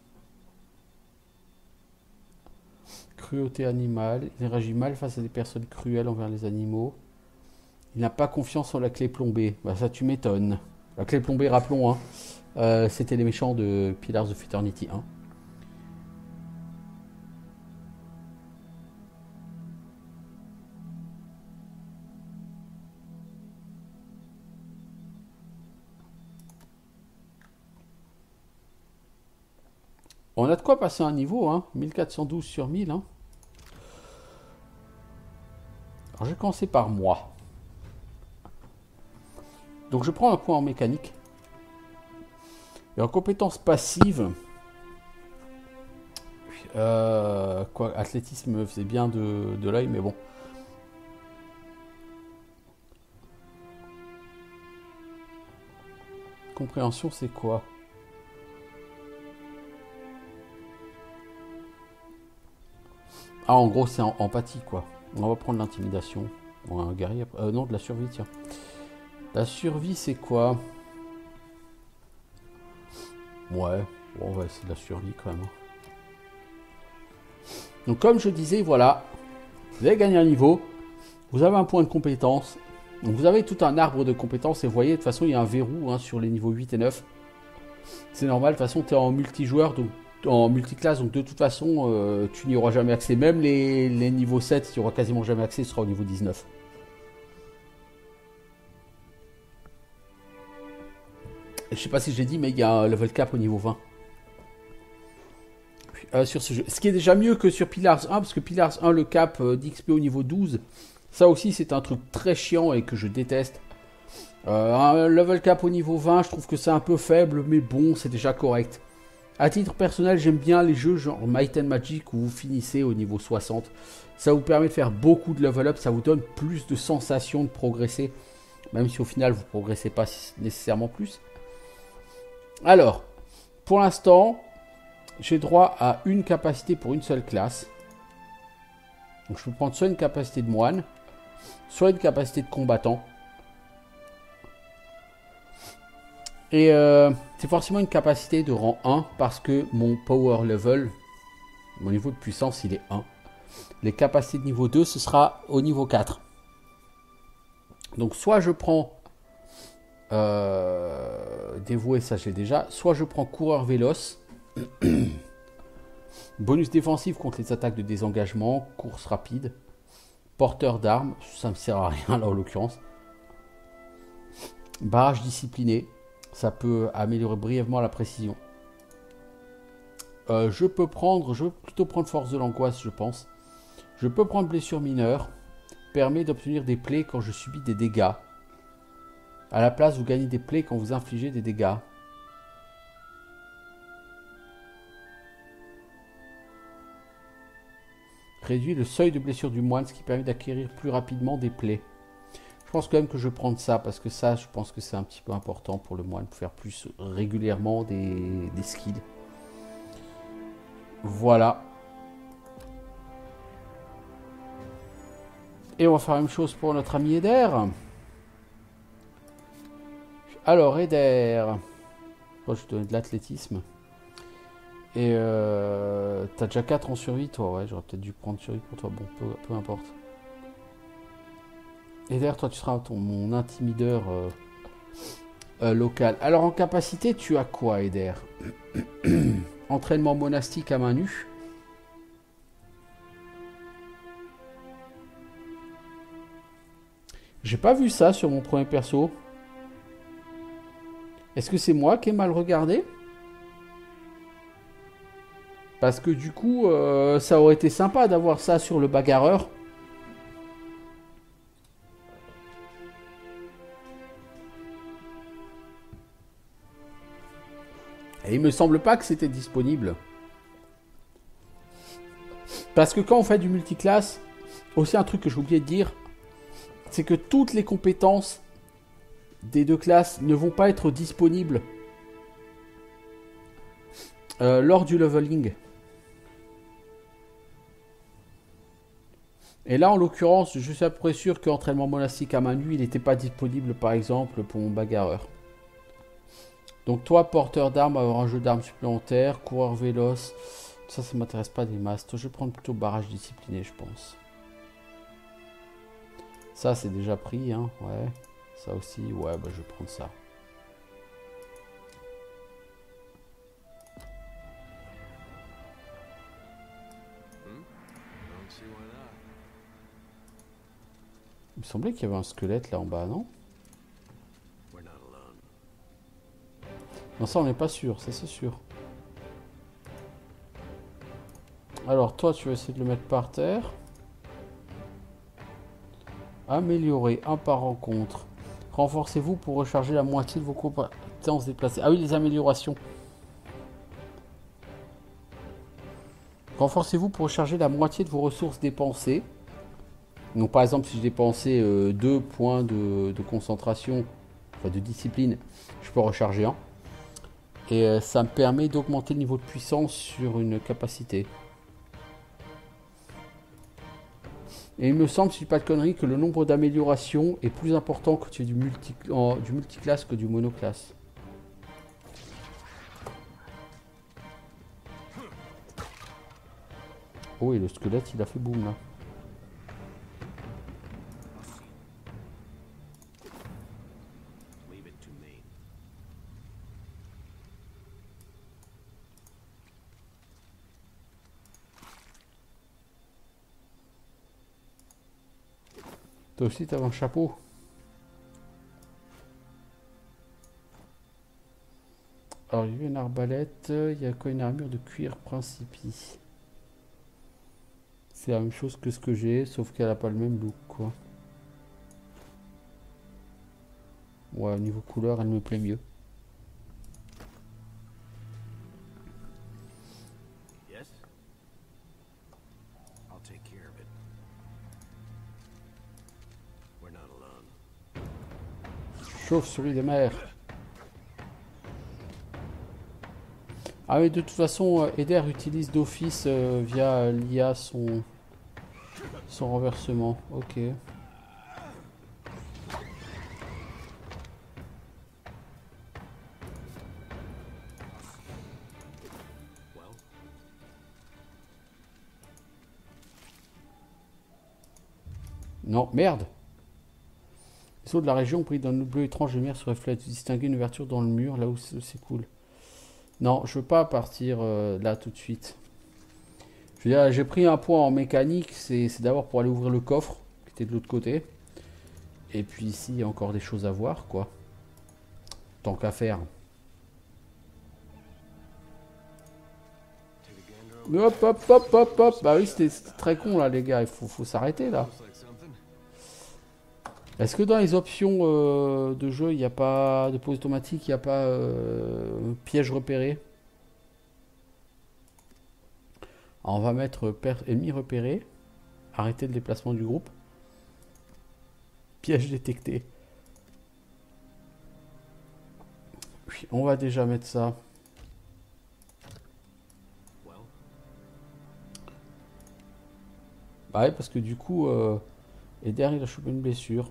[SPEAKER 1] Cruauté animale. Il réagit mal face à des personnes cruelles envers les animaux. Il n'a pas confiance en la clé plombée. Bah ça tu m'étonnes. La clé plombée, rappelons, hein, c'était les méchants de Pillars of Eternity 1. On a de quoi passer un niveau, hein. 1412 sur 1000. Hein. Alors, je vais commencer par moi. Donc, je prends un point en mécanique. Et en compétence passive... quoi, athlétisme me faisait bien de l'œil, mais bon. Compréhension, c'est quoi? Ah, en gros, c'est empathie, quoi. On va prendre l'intimidation. Bon, un guerrier... non, de la survie, tiens. La survie, c'est quoi? Ouais. Bon, on va essayer de la survie, quand même. Donc, comme je disais, voilà. Vous avez gagné un niveau. Vous avez un point de compétence. Donc, vous avez tout un arbre de compétences. Et vous voyez, de toute façon, il y a un verrou hein, sur les niveaux 8 et 9. C'est normal. De toute façon, tu es en multijoueur, donc... en multiclasse, donc de toute façon, tu n'y auras jamais accès. Même les niveaux 7, tu n'y auras quasiment jamais accès, ce sera au niveau 19. Je sais pas si j'ai dit, mais il y a un level cap au niveau 20. Sur ce jeu. Ce qui est déjà mieux que sur Pillars 1, parce que Pillars 1, le cap d'XP au niveau 12, ça aussi c'est un truc très chiant et que je déteste. Un level cap au niveau 20, je trouve que c'est un peu faible, mais bon, c'est déjà correct. À titre personnel, j'aime bien les jeux genre Might and Magic où vous finissez au niveau 60. Ça vous permet de faire beaucoup de level up, ça vous donne plus de sensations de progresser. Même si au final, vous ne progressez pas nécessairement plus. Alors, pour l'instant, j'ai droit à une capacité pour une seule classe. Donc je peux prendre soit une capacité de moine, soit une capacité de combattant. Et c'est forcément une capacité de rang 1 parce que mon power level, mon niveau de puissance, il est 1. Les capacités de niveau 2, ce sera au niveau 4. Donc soit je prends dévoué, ça j'ai déjà. Soit je prends coureur véloce. Bonus défensif contre les attaques de désengagement. Course rapide. Porteur d'armes. Ça me sert à rien là en l'occurrence. Barrage discipliné. Ça peut améliorer brièvement la précision. Je vais plutôt prendre force de l'angoisse, je pense. Je peux prendre blessure mineure. Permet d'obtenir des plaies quand je subis des dégâts. À la place, vous gagnez des plaies quand vous infligez des dégâts. Réduit le seuil de blessure du moine, ce qui permet d'acquérir plus rapidement des plaies. Je pense quand même que je vais prendre ça, parce que ça, je pense que c'est un petit peu important pour le moine, pour faire plus régulièrement des skills. Voilà. Et on va faire la même chose pour notre ami Eder. Alors, Eder. Moi, je te donne de l'athlétisme. Et t'as déjà 4 en survie, toi. Ouais, j'aurais peut-être dû prendre survie pour toi. Bon, peu importe. Eder, toi, tu seras mon intimideur local. Alors, en capacité, tu as quoi, Eder? Entraînement monastique à main nue. J'ai pas vu ça sur mon premier perso. Est-ce que c'est moi qui ai mal regardé? Parce que du coup, ça aurait été sympa d'avoir ça sur le bagarreur. Et il me semble pas que c'était disponible. Parce que quand on fait du multiclasse, aussi un truc que j'ai oublié de dire, c'est que toutes les compétences des deux classes ne vont pas être disponibles lors du leveling. Et là, en l'occurrence, je suis à peu près sûr qu'entraînement monastique à main nue, il n'était pas disponible, par exemple, pour mon bagarreur. Donc toi, porteur d'armes, avoir un jeu d'armes supplémentaire, coureur véloce, ça m'intéresse pas des masses. Toi, je vais prendre plutôt barrage discipliné, je pense. Ça, c'est déjà pris, hein, ouais. Ça aussi, ouais, bah, je vais prendre ça. Il me semblait qu'il y avait un squelette là en bas, non? Non, ça on n'est pas sûr, ça c'est sûr. Alors toi tu vas essayer de le mettre par terre. Améliorer un par rencontre. Renforcez-vous pour recharger la moitié de vos compétences déplacées. Ah oui, les améliorations. Renforcez-vous pour recharger la moitié de vos ressources dépensées. Donc par exemple si je dépensais 2 points de concentration, enfin de discipline, je peux recharger un. Et ça me permet d'augmenter le niveau de puissance sur une capacité. Et il me semble, si je dis pas de conneries, que le nombre d'améliorations est plus important quand tu fais du multiclasse que du monoclasse. Oh, et le squelette, il a fait boum là. Toi aussi, t'avais un chapeau. Alors, il y a une arbalète. Il y a quoi? Une armure de cuir principi. C'est la même chose que ce que j'ai, sauf qu'elle n'a pas le même look, quoi. Ouais, au niveau couleur, elle me plaît mieux. Chauve-souris des mers. Ah oui, de toute façon, Eder utilise d'office via l'IA son renversement. Ok. Non, merde. Les eaux de la région brillent d'un bleu étrange, lumière se reflète. Vous distinguez une ouverture dans le mur, là où c'est cool. Non, je veux pas partir là tout de suite. Je veux dire, j'ai pris un point en mécanique, c'est d'abord pour aller ouvrir le coffre, qui était de l'autre côté. Et puis ici, il y a encore des choses à voir, quoi. Tant qu'à faire. Hop, hop, hop, hop, hop. Bah oui, c'était très con, là, les gars. Il faut s'arrêter, là. Est-ce que dans les options de jeu, il n'y a pas de pause automatique, il n'y a pas piège repéré? Alors, on va mettre ennemi repéré. Arrêter le déplacement du groupe. Piège détecté. Oui, on va déjà mettre ça. Bah ouais, parce que du coup, Eder, il a chopé une blessure.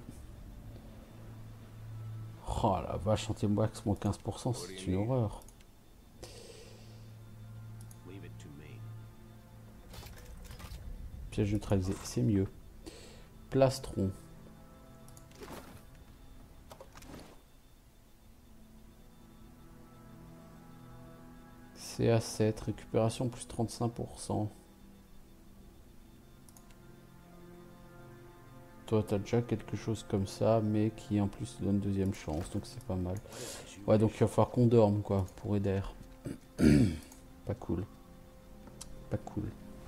[SPEAKER 1] Oh la vache, anti-wax moins 15%, c'est une horreur. Piège neutralisé, c'est mieux. Plastron. CA7, récupération plus 35%. Toi, t'as déjà quelque chose comme ça, mais qui en plus te donne deuxième chance, donc c'est pas mal. Ouais, donc il va falloir qu'on dorme, quoi, pour Eder. Pas cool. Pas cool.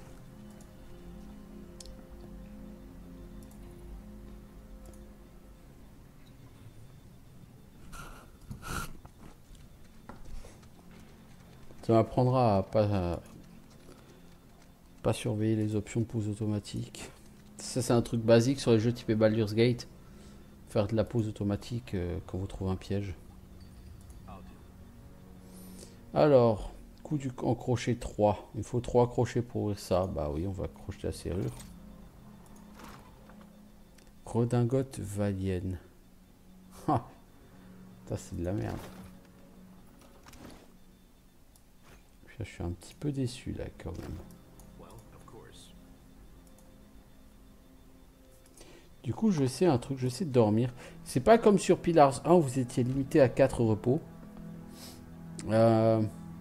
[SPEAKER 1] Ça m'apprendra à pas surveiller les options de pause automatique. Ça, c'est un truc basique sur les jeux type Baldur's Gate. Faire de la pause automatique quand vous trouvez un piège. Alors, coup en crochet 3. Il faut 3 crochets pour ouvrir ça. Bah oui, on va crocheter la serrure. Redingote valienne. Ah, ça c'est de la merde. Puis là, je suis un petit peu déçu là quand même. Du coup, je sais un truc, je sais dormir. C'est pas comme sur Pillars 1 où vous étiez limité à 4 repos. On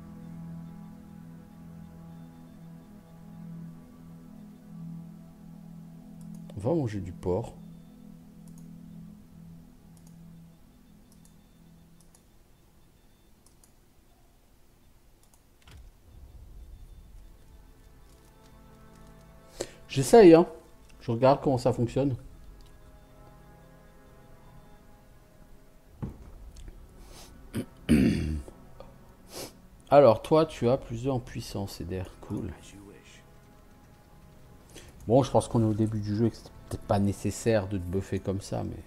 [SPEAKER 1] va manger du porc. J'essaye, hein. Je regarde comment ça fonctionne. Alors, toi, tu as plus 2 en puissance, Eder. Cool. Bon, je pense qu'on est au début du jeu et que c'était peut-être pas nécessaire de te buffer comme ça, mais...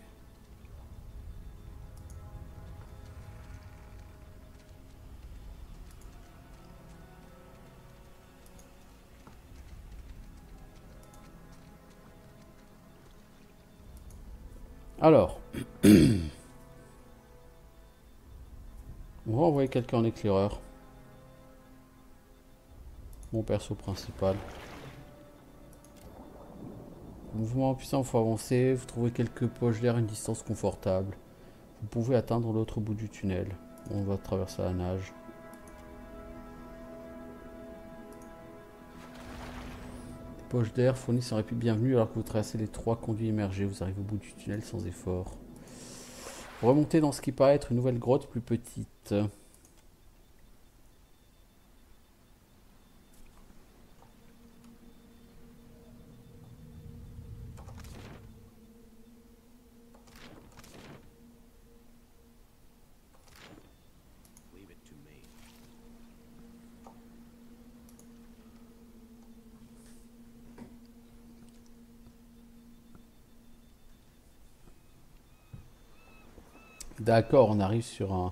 [SPEAKER 1] Alors... On va envoyer quelqu'un en éclaireur. Mon perso principal. Mouvement puissant, il faut avancer. Vous trouvez quelques poches d'air à une distance confortable. Vous pouvez atteindre l'autre bout du tunnel. On va traverser la nage. Les poches d'air fournissent un répit bienvenu alors que vous traversez les 3 conduits immergés. Vous arrivez au bout du tunnel sans effort. Vous remontez dans ce qui paraît être une nouvelle grotte plus petite. D'accord, on arrive sur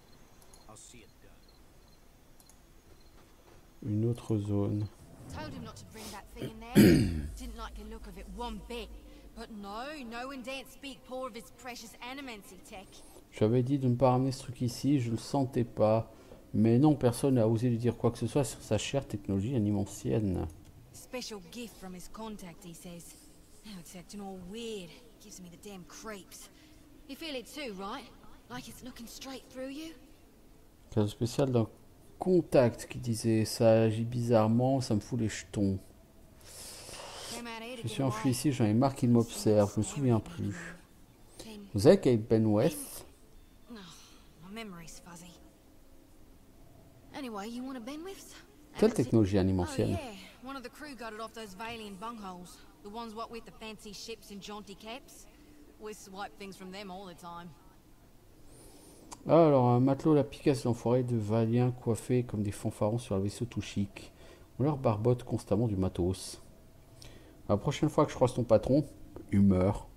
[SPEAKER 1] une autre zone.
[SPEAKER 4] Told him not to bring that thing in there. Didn't like the look of it one bit. But no one daren't speak poor of his precious animancy tech.
[SPEAKER 1] J'avais dit de ne pas ramener ce truc ici, je le sentais pas. Mais non, personne n'a osé lui dire quoi que ce soit sur sa chère technologie animancienne.
[SPEAKER 4] Special gift from his contact, he says. Now it's acting all weird. Gives me the damn creeps. You feel it too, right? Like it's looking straight through you?
[SPEAKER 1] Cadeau spécial d'un contact qui disait ça agit bizarrement, ça me fout les jetons.
[SPEAKER 4] Came out here to
[SPEAKER 1] Je
[SPEAKER 4] get
[SPEAKER 1] suis enfui
[SPEAKER 4] away.
[SPEAKER 1] ici, j'en ai marre qu'il m'observe, je me souviens plus. Vous avez Kate Benweth?
[SPEAKER 4] Oh, my memory's fuzzy. Anyway, you want a Benwifts?
[SPEAKER 1] Quelle technologie
[SPEAKER 4] Oh
[SPEAKER 1] animentielle?
[SPEAKER 4] yeah, one of the crew got it off those Valiant bungholes. The ones what with the fancy ships and jaunty caps. We swipe things from them all the time.
[SPEAKER 1] Alors, un matelot la picasse l'enfoiré de Valien coiffés comme des fanfarons sur un vaisseau tout chic. On leur barbote constamment du matos. La prochaine fois que je croise ton patron, humeur.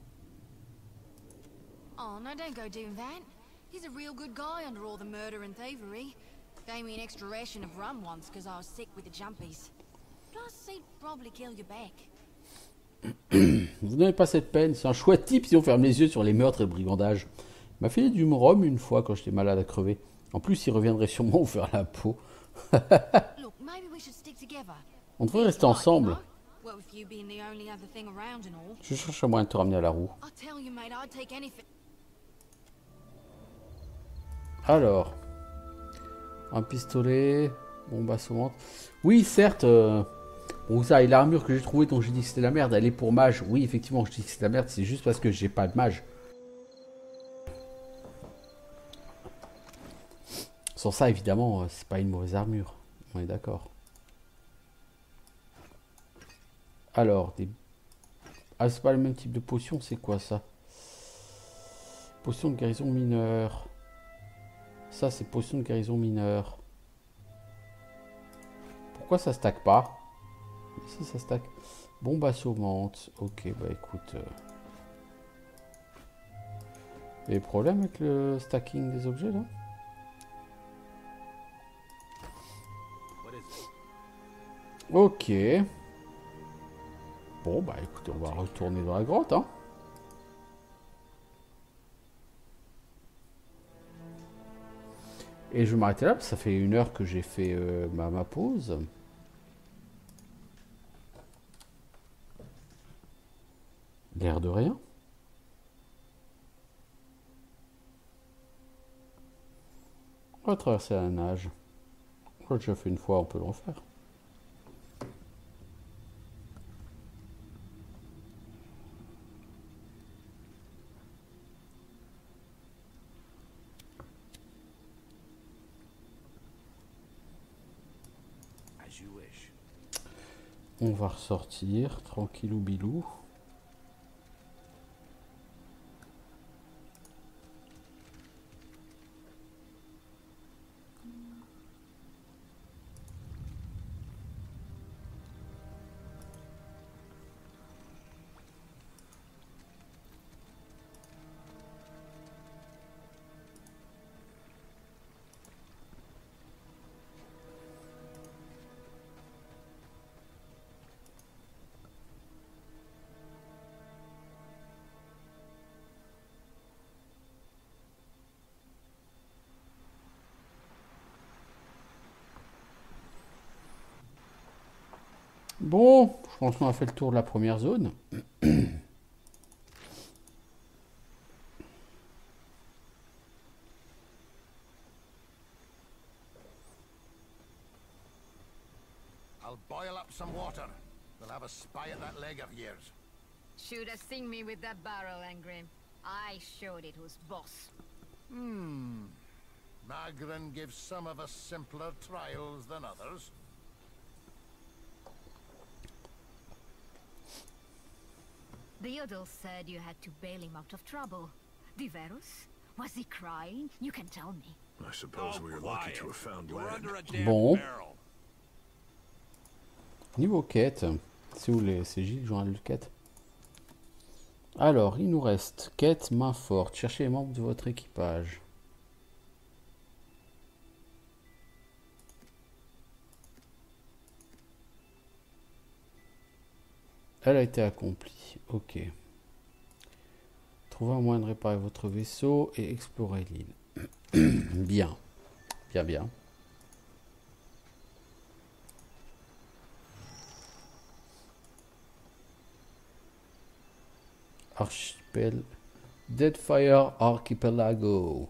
[SPEAKER 4] Oh, no, don't go doing that. He's a real good guy under all the murder and thievery. Gave me an extra ration of rum once because I was sick with the jumpies. Plus, he'd probably kill you back.
[SPEAKER 1] Vous n'avez pas cette peine, c'est un chouette type si on ferme les yeux sur les meurtres et le brigandage. Il m'a filé du rhum une fois quand j'étais malade à crever. En plus, il reviendrait sûrement vous faire la peau.
[SPEAKER 4] Look, maybe we should stick together.
[SPEAKER 1] On devrait rester ensemble.
[SPEAKER 4] Well, with you being the only other thing around and all.
[SPEAKER 1] Je cherche un moyen de te ramener à la roue.
[SPEAKER 4] I tell you, mate, I'd take anything.
[SPEAKER 1] Alors, un pistolet, bombe assommante. Oui, certes, bon, ça, et l'armure que j'ai trouvée dont j'ai dit que c'était la merde, elle est pour mage. Oui, effectivement, je dis que c'est la merde, c'est juste parce que j'ai pas de mage. Sans ça, évidemment, c'est pas une mauvaise armure. On est d'accord. Alors, des... Ah, c'est pas le même type de potion, c'est quoi ça? Potion de guérison mineure. Ça, c'est potion de guérison mineure. Pourquoi ça stack pas? Si, ça stack. Bombe assommante. Ok, bah écoute. Des problèmes avec le stacking des objets là? Ok. Bon, bah écoutez, on va retourner dans la grotte, hein. Et je vais m'arrêter là, parce que ça fait 1 heure que j'ai fait ma pause. L'air de rien. On va traverser la nage. On l'a déjà fait une fois, on peut le refaire. On va ressortir, tranquillou bilou. Bon, je pense qu'on a fait le tour de la première zone.
[SPEAKER 5] I'll boil up some water. We'll have a spy at that leg of yours.
[SPEAKER 6] Should have seen me with that barrel, Angrim. I showed it was boss.
[SPEAKER 5] Magrin gives some of us simpler trials than others.
[SPEAKER 6] The Yodel said you had to bail him out of trouble. Diverus? Was he crying? You can tell me.
[SPEAKER 7] I suppose we were lucky to have found land.
[SPEAKER 1] Bon. Niveau quête. C'est où les CJ, journal de quête? Alors, il nous reste quête main forte. Cherchez les membres de votre équipage. Elle a été accomplie. Ok. Trouvez un moyen de réparer votre vaisseau et explorer l'île. Bien. Bien, bien. Archipel Deadfire Archipelago.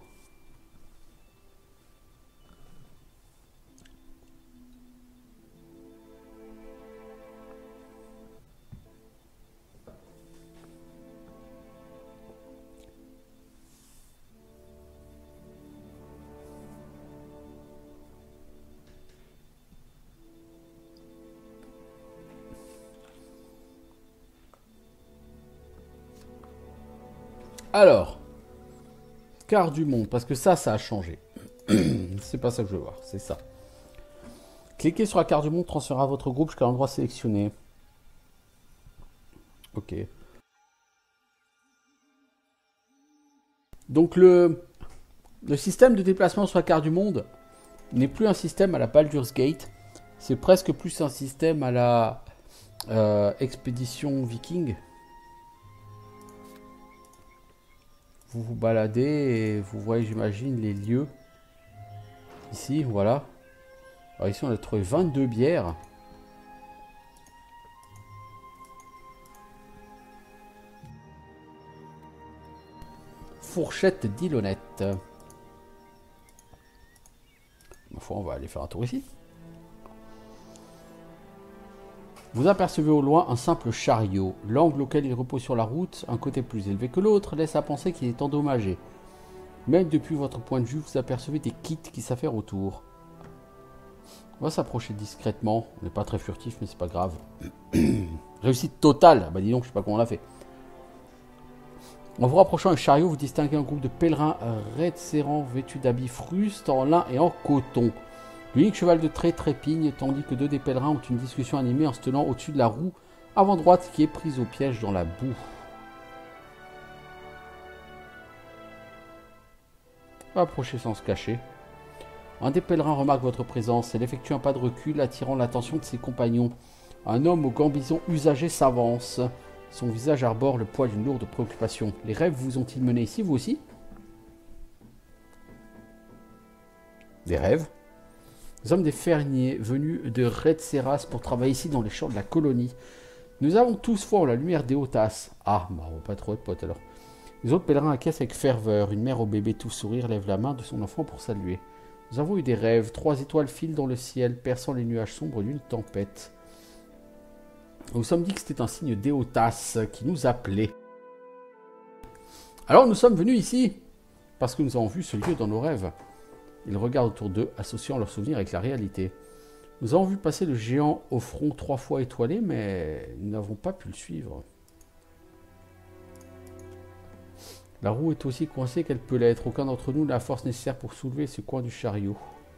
[SPEAKER 1] Alors, carte du monde, parce que ça a changé. C'est pas ça que je veux voir, c'est ça. Cliquez sur la carte du monde, transférez à votre groupe jusqu'à l'endroit sélectionné. Ok. Donc le système de déplacement sur la carte du monde n'est plus un système à la Baldur's Gate. C'est presque plus un système à la expédition viking. Vous vous baladez et vous voyez, j'imagine, les lieux. Ici, voilà. Alors ici, on a trouvé 22 bières. Fourchette d'Ilonette. Ma foi, on va aller faire un tour ici. Vous apercevez au loin un simple chariot. L'angle auquel il repose sur la route, un côté plus élevé que l'autre, laisse à penser qu'il est endommagé. Même depuis votre point de vue, vous apercevez des kits qui s'affairent autour. On va s'approcher discrètement. On n'est pas très furtif, mais c'est pas grave. Réussite totale. Bah dis donc, je sais pas comment on l'a fait. En vous rapprochant du chariot, vous distinguez un groupe de pèlerins raides serrants vêtus d'habits frustes en lin et en coton. L'unique cheval de trait trépigne, tandis que deux des pèlerins ont une discussion animée en se tenant au-dessus de la roue avant droite qui est prise au piège dans la boue. Approchez sans se cacher. Un des pèlerins remarque votre présence. Elle effectue un pas de recul, attirant l'attention de ses compagnons. Un homme au gambison usagé s'avance. Son visage arbore le poids d'une lourde préoccupation. Les rêves vous ont-ils mené ici, vous aussi? Des rêves? Nous sommes des fermiers venus de Redseras pour travailler ici dans les champs de la colonie. Nous avons tous foi en la lumière d'Eotas. Ah, bah on va pas trop être potes alors. Les autres pèlerins acquiescent avec ferveur. Une mère au bébé tout sourire lève la main de son enfant pour saluer. Nous avons eu des rêves. 3 étoiles filent dans le ciel, perçant les nuages sombres d'une tempête. Nous nous sommes dit que c'était un signe d'Eotas qui nous appelait. Alors nous sommes venus ici parce que nous avons vu ce lieu dans nos rêves. Ils regardent autour d'eux, associant leurs souvenirs avec la réalité. Nous avons vu passer le géant au front 3 fois étoilé, mais nous n'avons pas pu le suivre. La roue est aussi coincée qu'elle peut l'être. Aucun d'entre nous n'a la force nécessaire pour soulever ce coin du chariot.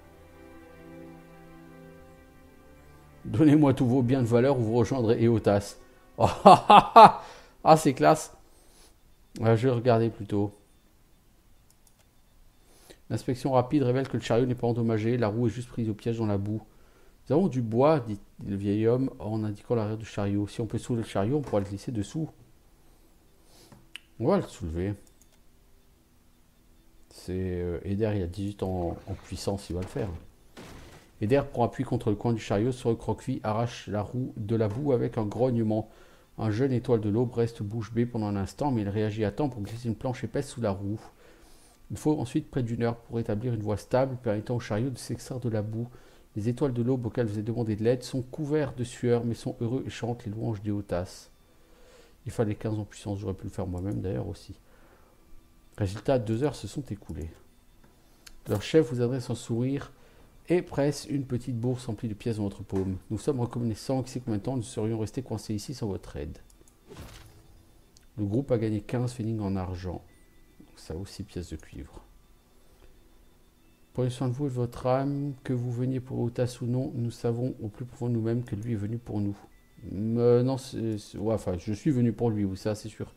[SPEAKER 1] Donnez-moi tous vos biens de valeur ou vous rejoindrez Eotas. Oh, ah, c'est classe. Je vais regarder plutôt. L'inspection rapide révèle que le chariot n'est pas endommagé. La roue est juste prise au piège dans la boue. Nous avons du bois, dit le vieil homme en indiquant l'arrière du chariot. Si on peut soulever le chariot, on pourra le glisser dessous. On va le soulever. C'est Eder, il a 18 ans en puissance, il va le faire. Eder prend appui contre le coin du chariot, se recroqueville, arrache la roue de la boue avec un grognement. Un jeune étoile de l'aube reste bouche bée pendant un instant, mais il réagit à temps pour glisser une planche épaisse sous la roue. Il faut ensuite près d'une heure pour établir une voie stable permettant au chariot de s'extraire de la boue. Les étoiles de l'aube auxquelles vous avez demandé de l'aide sont couverts de sueur, mais sont heureux et chantent les louanges d'Eotas. Il fallait 15 en puissance, j'aurais pu le faire moi-même d'ailleurs aussi. Résultat, 2 heures se sont écoulées. Leur chef vous adresse un sourire et presse une petite bourse remplie de pièces dans votre paume. Nous sommes reconnaissants que c'est combien de temps nous serions restés coincés ici sans votre aide. Le groupe a gagné 15 pfennigs en argent. Ça vaut 6 pièces de cuivre. Prenez soin de vous et de votre âme, que vous veniez pour Eotas ou non, nous savons au plus profond de nous-mêmes que lui est venu pour nous. Non, ouais, enfin, je suis venu pour lui, oui, ça c'est sûr.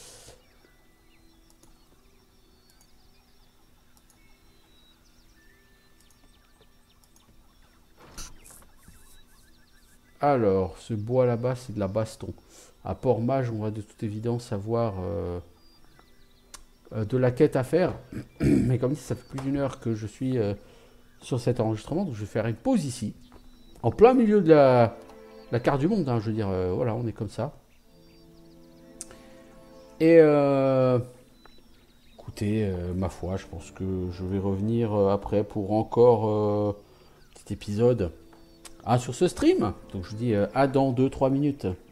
[SPEAKER 1] Alors, ce bois là-bas, c'est de la baston. À Port-Mage, on va de toute évidence avoir de la quête à faire. Mais comme dit, ça fait plus d'1 heure que je suis sur cet enregistrement, donc je vais faire une pause ici. En plein milieu de la carte du monde, hein, je veux dire, voilà, on est comme ça. Et écoutez, ma foi, je pense que je vais revenir après pour encore petit épisode sur ce stream. Donc je vous dis à dans 2-3 minutes.